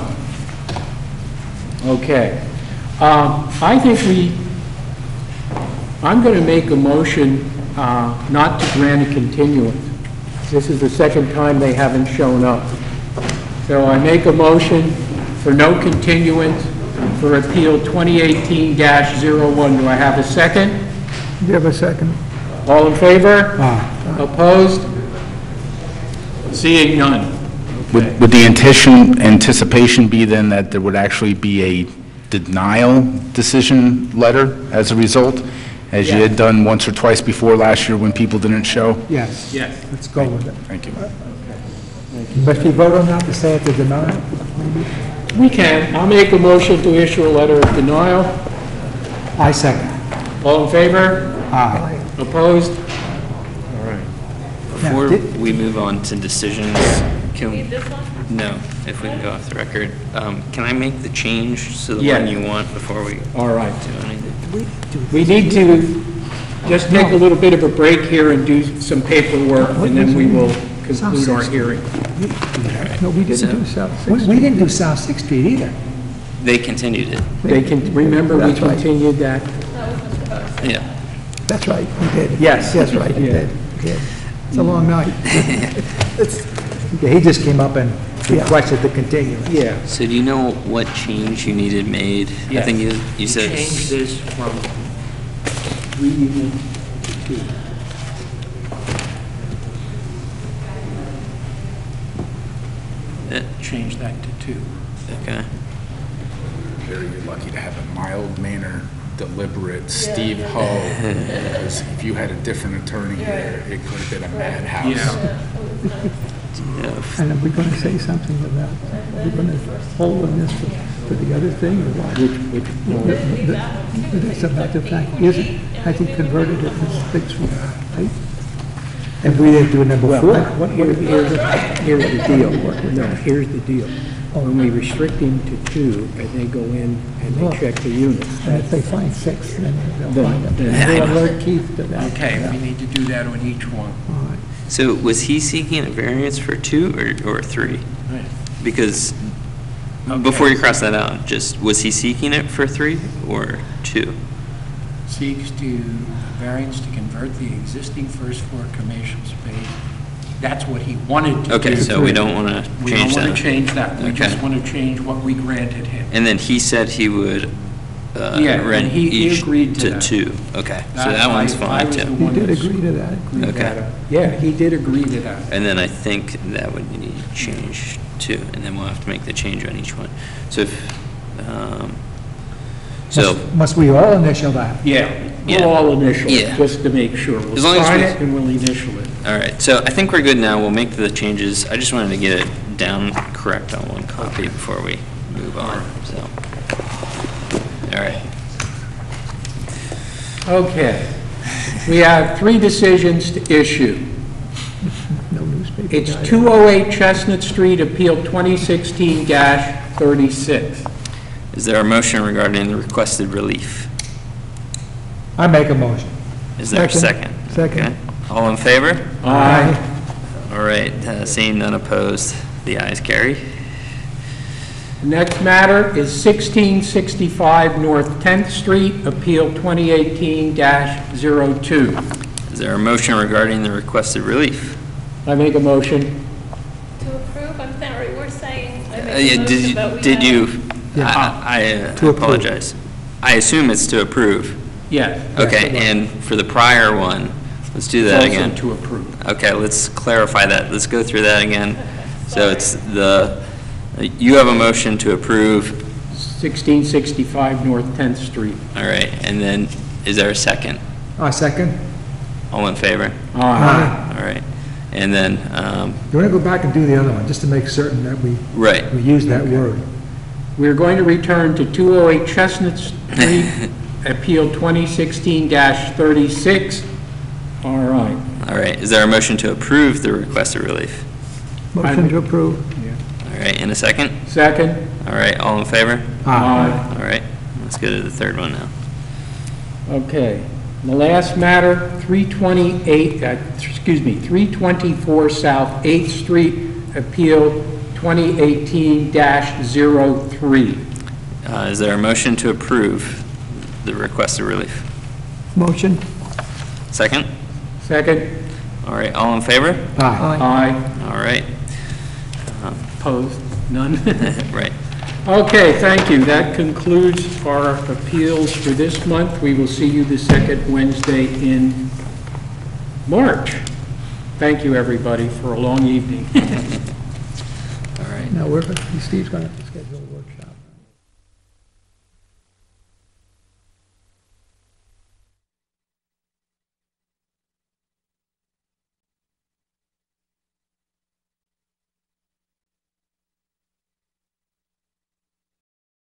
[SPEAKER 4] Okay. Um, I think we, I'm going to make a motion uh, not to grant a continuance. This is the second time they haven't shown up. So I make a motion for no continuance for Appeal twenty eighteen dash oh one. Do I have a second?
[SPEAKER 6] Do you have a second?
[SPEAKER 4] All in favor?
[SPEAKER 6] Aye.
[SPEAKER 4] Opposed? Seeing none.
[SPEAKER 1] Would would the intention, anticipation be then that there would actually be a denial decision letter as a result, as you had done once or twice before last year when people didn't show?
[SPEAKER 6] Yes.
[SPEAKER 4] Yes.
[SPEAKER 6] Let's go with it.
[SPEAKER 1] Thank you.
[SPEAKER 6] Must we vote on that to say it's a denial?
[SPEAKER 4] We can. I'll make a motion to issue a letter of denial.
[SPEAKER 6] I second.
[SPEAKER 4] All in favor?
[SPEAKER 6] Aye.
[SPEAKER 4] Opposed? All right.
[SPEAKER 5] Before
[SPEAKER 6] did-
[SPEAKER 5] we move on to decisions, can we,
[SPEAKER 8] Need this one?
[SPEAKER 5] no, if we can go off the record, um, can I make the change to the
[SPEAKER 4] Yeah.
[SPEAKER 5] one you want before we do
[SPEAKER 4] All right.
[SPEAKER 5] anything?
[SPEAKER 4] We need to just take a little bit of a break here and do some paperwork, and then we will conclude our hearing.
[SPEAKER 6] No, we didn't
[SPEAKER 5] So-
[SPEAKER 6] do South Sixth Street. We didn't do South Sixth Street either.
[SPEAKER 5] They continued it,
[SPEAKER 4] They can, remember we
[SPEAKER 6] That's right.
[SPEAKER 4] continued that?
[SPEAKER 5] yeah.
[SPEAKER 6] That's right, we did.
[SPEAKER 4] Yes.
[SPEAKER 6] That's right, we
[SPEAKER 4] Yeah.
[SPEAKER 6] did. We did. It's a long night. It's- yeah, He just came up and requested the continuance.
[SPEAKER 4] Yeah.
[SPEAKER 5] So do you know what change you needed made? I
[SPEAKER 4] Yes.
[SPEAKER 5] think you, you said.
[SPEAKER 4] Change this from three units to two.
[SPEAKER 5] Uh,
[SPEAKER 4] Change that to two.
[SPEAKER 5] Okay.
[SPEAKER 1] Very lucky to have a mild-mannered, deliberate Steve Ho, because if you had a different attorney here, it could have been a madhouse.
[SPEAKER 6] And are we going to say something about, are we going to hold on this for, for the other thing, or what?
[SPEAKER 4] Which, which,
[SPEAKER 6] It's about the fact, isn't, has he converted it to six, right? And we didn't do number four?
[SPEAKER 4] What, here- here's, here's the deal. No, here's the deal. When we restrict him to two, and they go in and they check the units.
[SPEAKER 6] And if they find six, then they'll
[SPEAKER 4] Then-
[SPEAKER 6] find them.
[SPEAKER 4] then-
[SPEAKER 6] We'll alert Keith to that.
[SPEAKER 4] Okay, we need to do that on each one.
[SPEAKER 6] All right.
[SPEAKER 5] So was he seeking a variance for two or, or three? Because, before you cross that out, just, was he seeking it for three or two?
[SPEAKER 4] Seeks to, variance to convert the existing first floor commercial space. That's what he wanted to do.
[SPEAKER 5] Okay, so we don't want to
[SPEAKER 4] We
[SPEAKER 5] change
[SPEAKER 4] don't
[SPEAKER 5] that?
[SPEAKER 4] want to change that. We just
[SPEAKER 5] Okay.
[SPEAKER 4] want to change what we granted him.
[SPEAKER 5] And then he said he would uh,
[SPEAKER 4] Yeah, and
[SPEAKER 5] rent
[SPEAKER 4] he- he
[SPEAKER 5] each
[SPEAKER 4] agreed to
[SPEAKER 5] to
[SPEAKER 4] that.
[SPEAKER 5] two. Okay, so
[SPEAKER 4] That's
[SPEAKER 5] that
[SPEAKER 4] why
[SPEAKER 5] one's
[SPEAKER 4] I
[SPEAKER 5] fine
[SPEAKER 4] was the
[SPEAKER 5] too.
[SPEAKER 6] He
[SPEAKER 4] one
[SPEAKER 6] did
[SPEAKER 4] that's-
[SPEAKER 6] agree to that.
[SPEAKER 5] Okay.
[SPEAKER 4] Yeah, he did agree to that.
[SPEAKER 5] And then I think that would need to change too, and then we'll have to make the change on each one. So if, um, so,
[SPEAKER 6] Must- Must we all initial that?
[SPEAKER 4] Yeah,
[SPEAKER 5] Yeah.
[SPEAKER 4] we'll all initial it,
[SPEAKER 5] Yeah.
[SPEAKER 4] just to make sure. We'll
[SPEAKER 5] As long as
[SPEAKER 4] sign
[SPEAKER 5] we-
[SPEAKER 4] it and we'll initial it.
[SPEAKER 5] all right, so I think we're good now. We'll make the changes. I just wanted to get it down correct on one copy before we move on, so. All right.
[SPEAKER 4] Okay. We have three decisions to issue.
[SPEAKER 6] No newspaper.
[SPEAKER 4] It's
[SPEAKER 6] guy.
[SPEAKER 4] two oh eight Chestnut Street, Appeal twenty sixteen dash thirty-six.
[SPEAKER 5] Is there a motion regarding the requested relief?
[SPEAKER 6] I make a motion.
[SPEAKER 5] Is there a
[SPEAKER 6] Second.
[SPEAKER 5] second?
[SPEAKER 6] Second.
[SPEAKER 5] Okay. All in favor?
[SPEAKER 4] Aye.
[SPEAKER 5] All right, uh, seeing none opposed, the ayes carry.
[SPEAKER 4] The next matter is sixteen sixty-five North tenth Street, Appeal twenty eighteen dash oh two.
[SPEAKER 5] Is there a motion regarding the requested relief?
[SPEAKER 4] I make a motion.
[SPEAKER 8] To approve, I'm sorry, we're saying, I
[SPEAKER 5] Uh,
[SPEAKER 8] make
[SPEAKER 5] yeah,
[SPEAKER 8] a
[SPEAKER 5] Did
[SPEAKER 8] motion,
[SPEAKER 5] you,
[SPEAKER 8] but we
[SPEAKER 5] did
[SPEAKER 8] have-
[SPEAKER 5] you,
[SPEAKER 6] Yeah.
[SPEAKER 5] I I, uh,
[SPEAKER 6] To approve.
[SPEAKER 5] apologize. I assume it's to approve.
[SPEAKER 4] Yes.
[SPEAKER 5] Okay, and for the prior one, let's do that
[SPEAKER 4] Also
[SPEAKER 5] again.
[SPEAKER 4] to approve.
[SPEAKER 5] Okay, let's clarify that. Let's go through that again. So it's the, you have a motion to approve,
[SPEAKER 4] sixteen sixty-five North tenth Street.
[SPEAKER 5] all right, and then is there a second?
[SPEAKER 6] Uh, second?
[SPEAKER 5] All in favor?
[SPEAKER 6] Aye.
[SPEAKER 5] All right, and then, um,
[SPEAKER 6] You want to go back and do the other one, just to make certain that we,
[SPEAKER 5] right,
[SPEAKER 6] we use that word.
[SPEAKER 4] We're going to return to two oh eight Chestnut Street, Appeal twenty sixteen thirty-six. All right.
[SPEAKER 5] all right. Is there a motion to approve the requested relief?
[SPEAKER 6] Motion to approve.
[SPEAKER 5] All right, in a second?
[SPEAKER 4] Second.
[SPEAKER 5] All right, all in favor?
[SPEAKER 4] Aye.
[SPEAKER 5] All right, let's go to the third one now.
[SPEAKER 4] Okay. The last matter, three twenty-eight, uh, excuse me, three twenty-four South eighth Street, Appeal twenty eighteen dash zero three.
[SPEAKER 5] Uh, Is there a motion to approve the requested relief?
[SPEAKER 6] Motion.
[SPEAKER 5] Second?
[SPEAKER 4] Second.
[SPEAKER 5] All right, all in favor?
[SPEAKER 4] Aye. Aye.
[SPEAKER 5] All right.
[SPEAKER 4] Opposed? None?
[SPEAKER 5] Right.
[SPEAKER 4] Okay, thank you. That concludes our appeals for this month. We will see you the second Wednesday in March. Thank you, everybody, for a long evening.
[SPEAKER 5] All right.
[SPEAKER 6] Now, we're, Steve's going to have to schedule a workshop.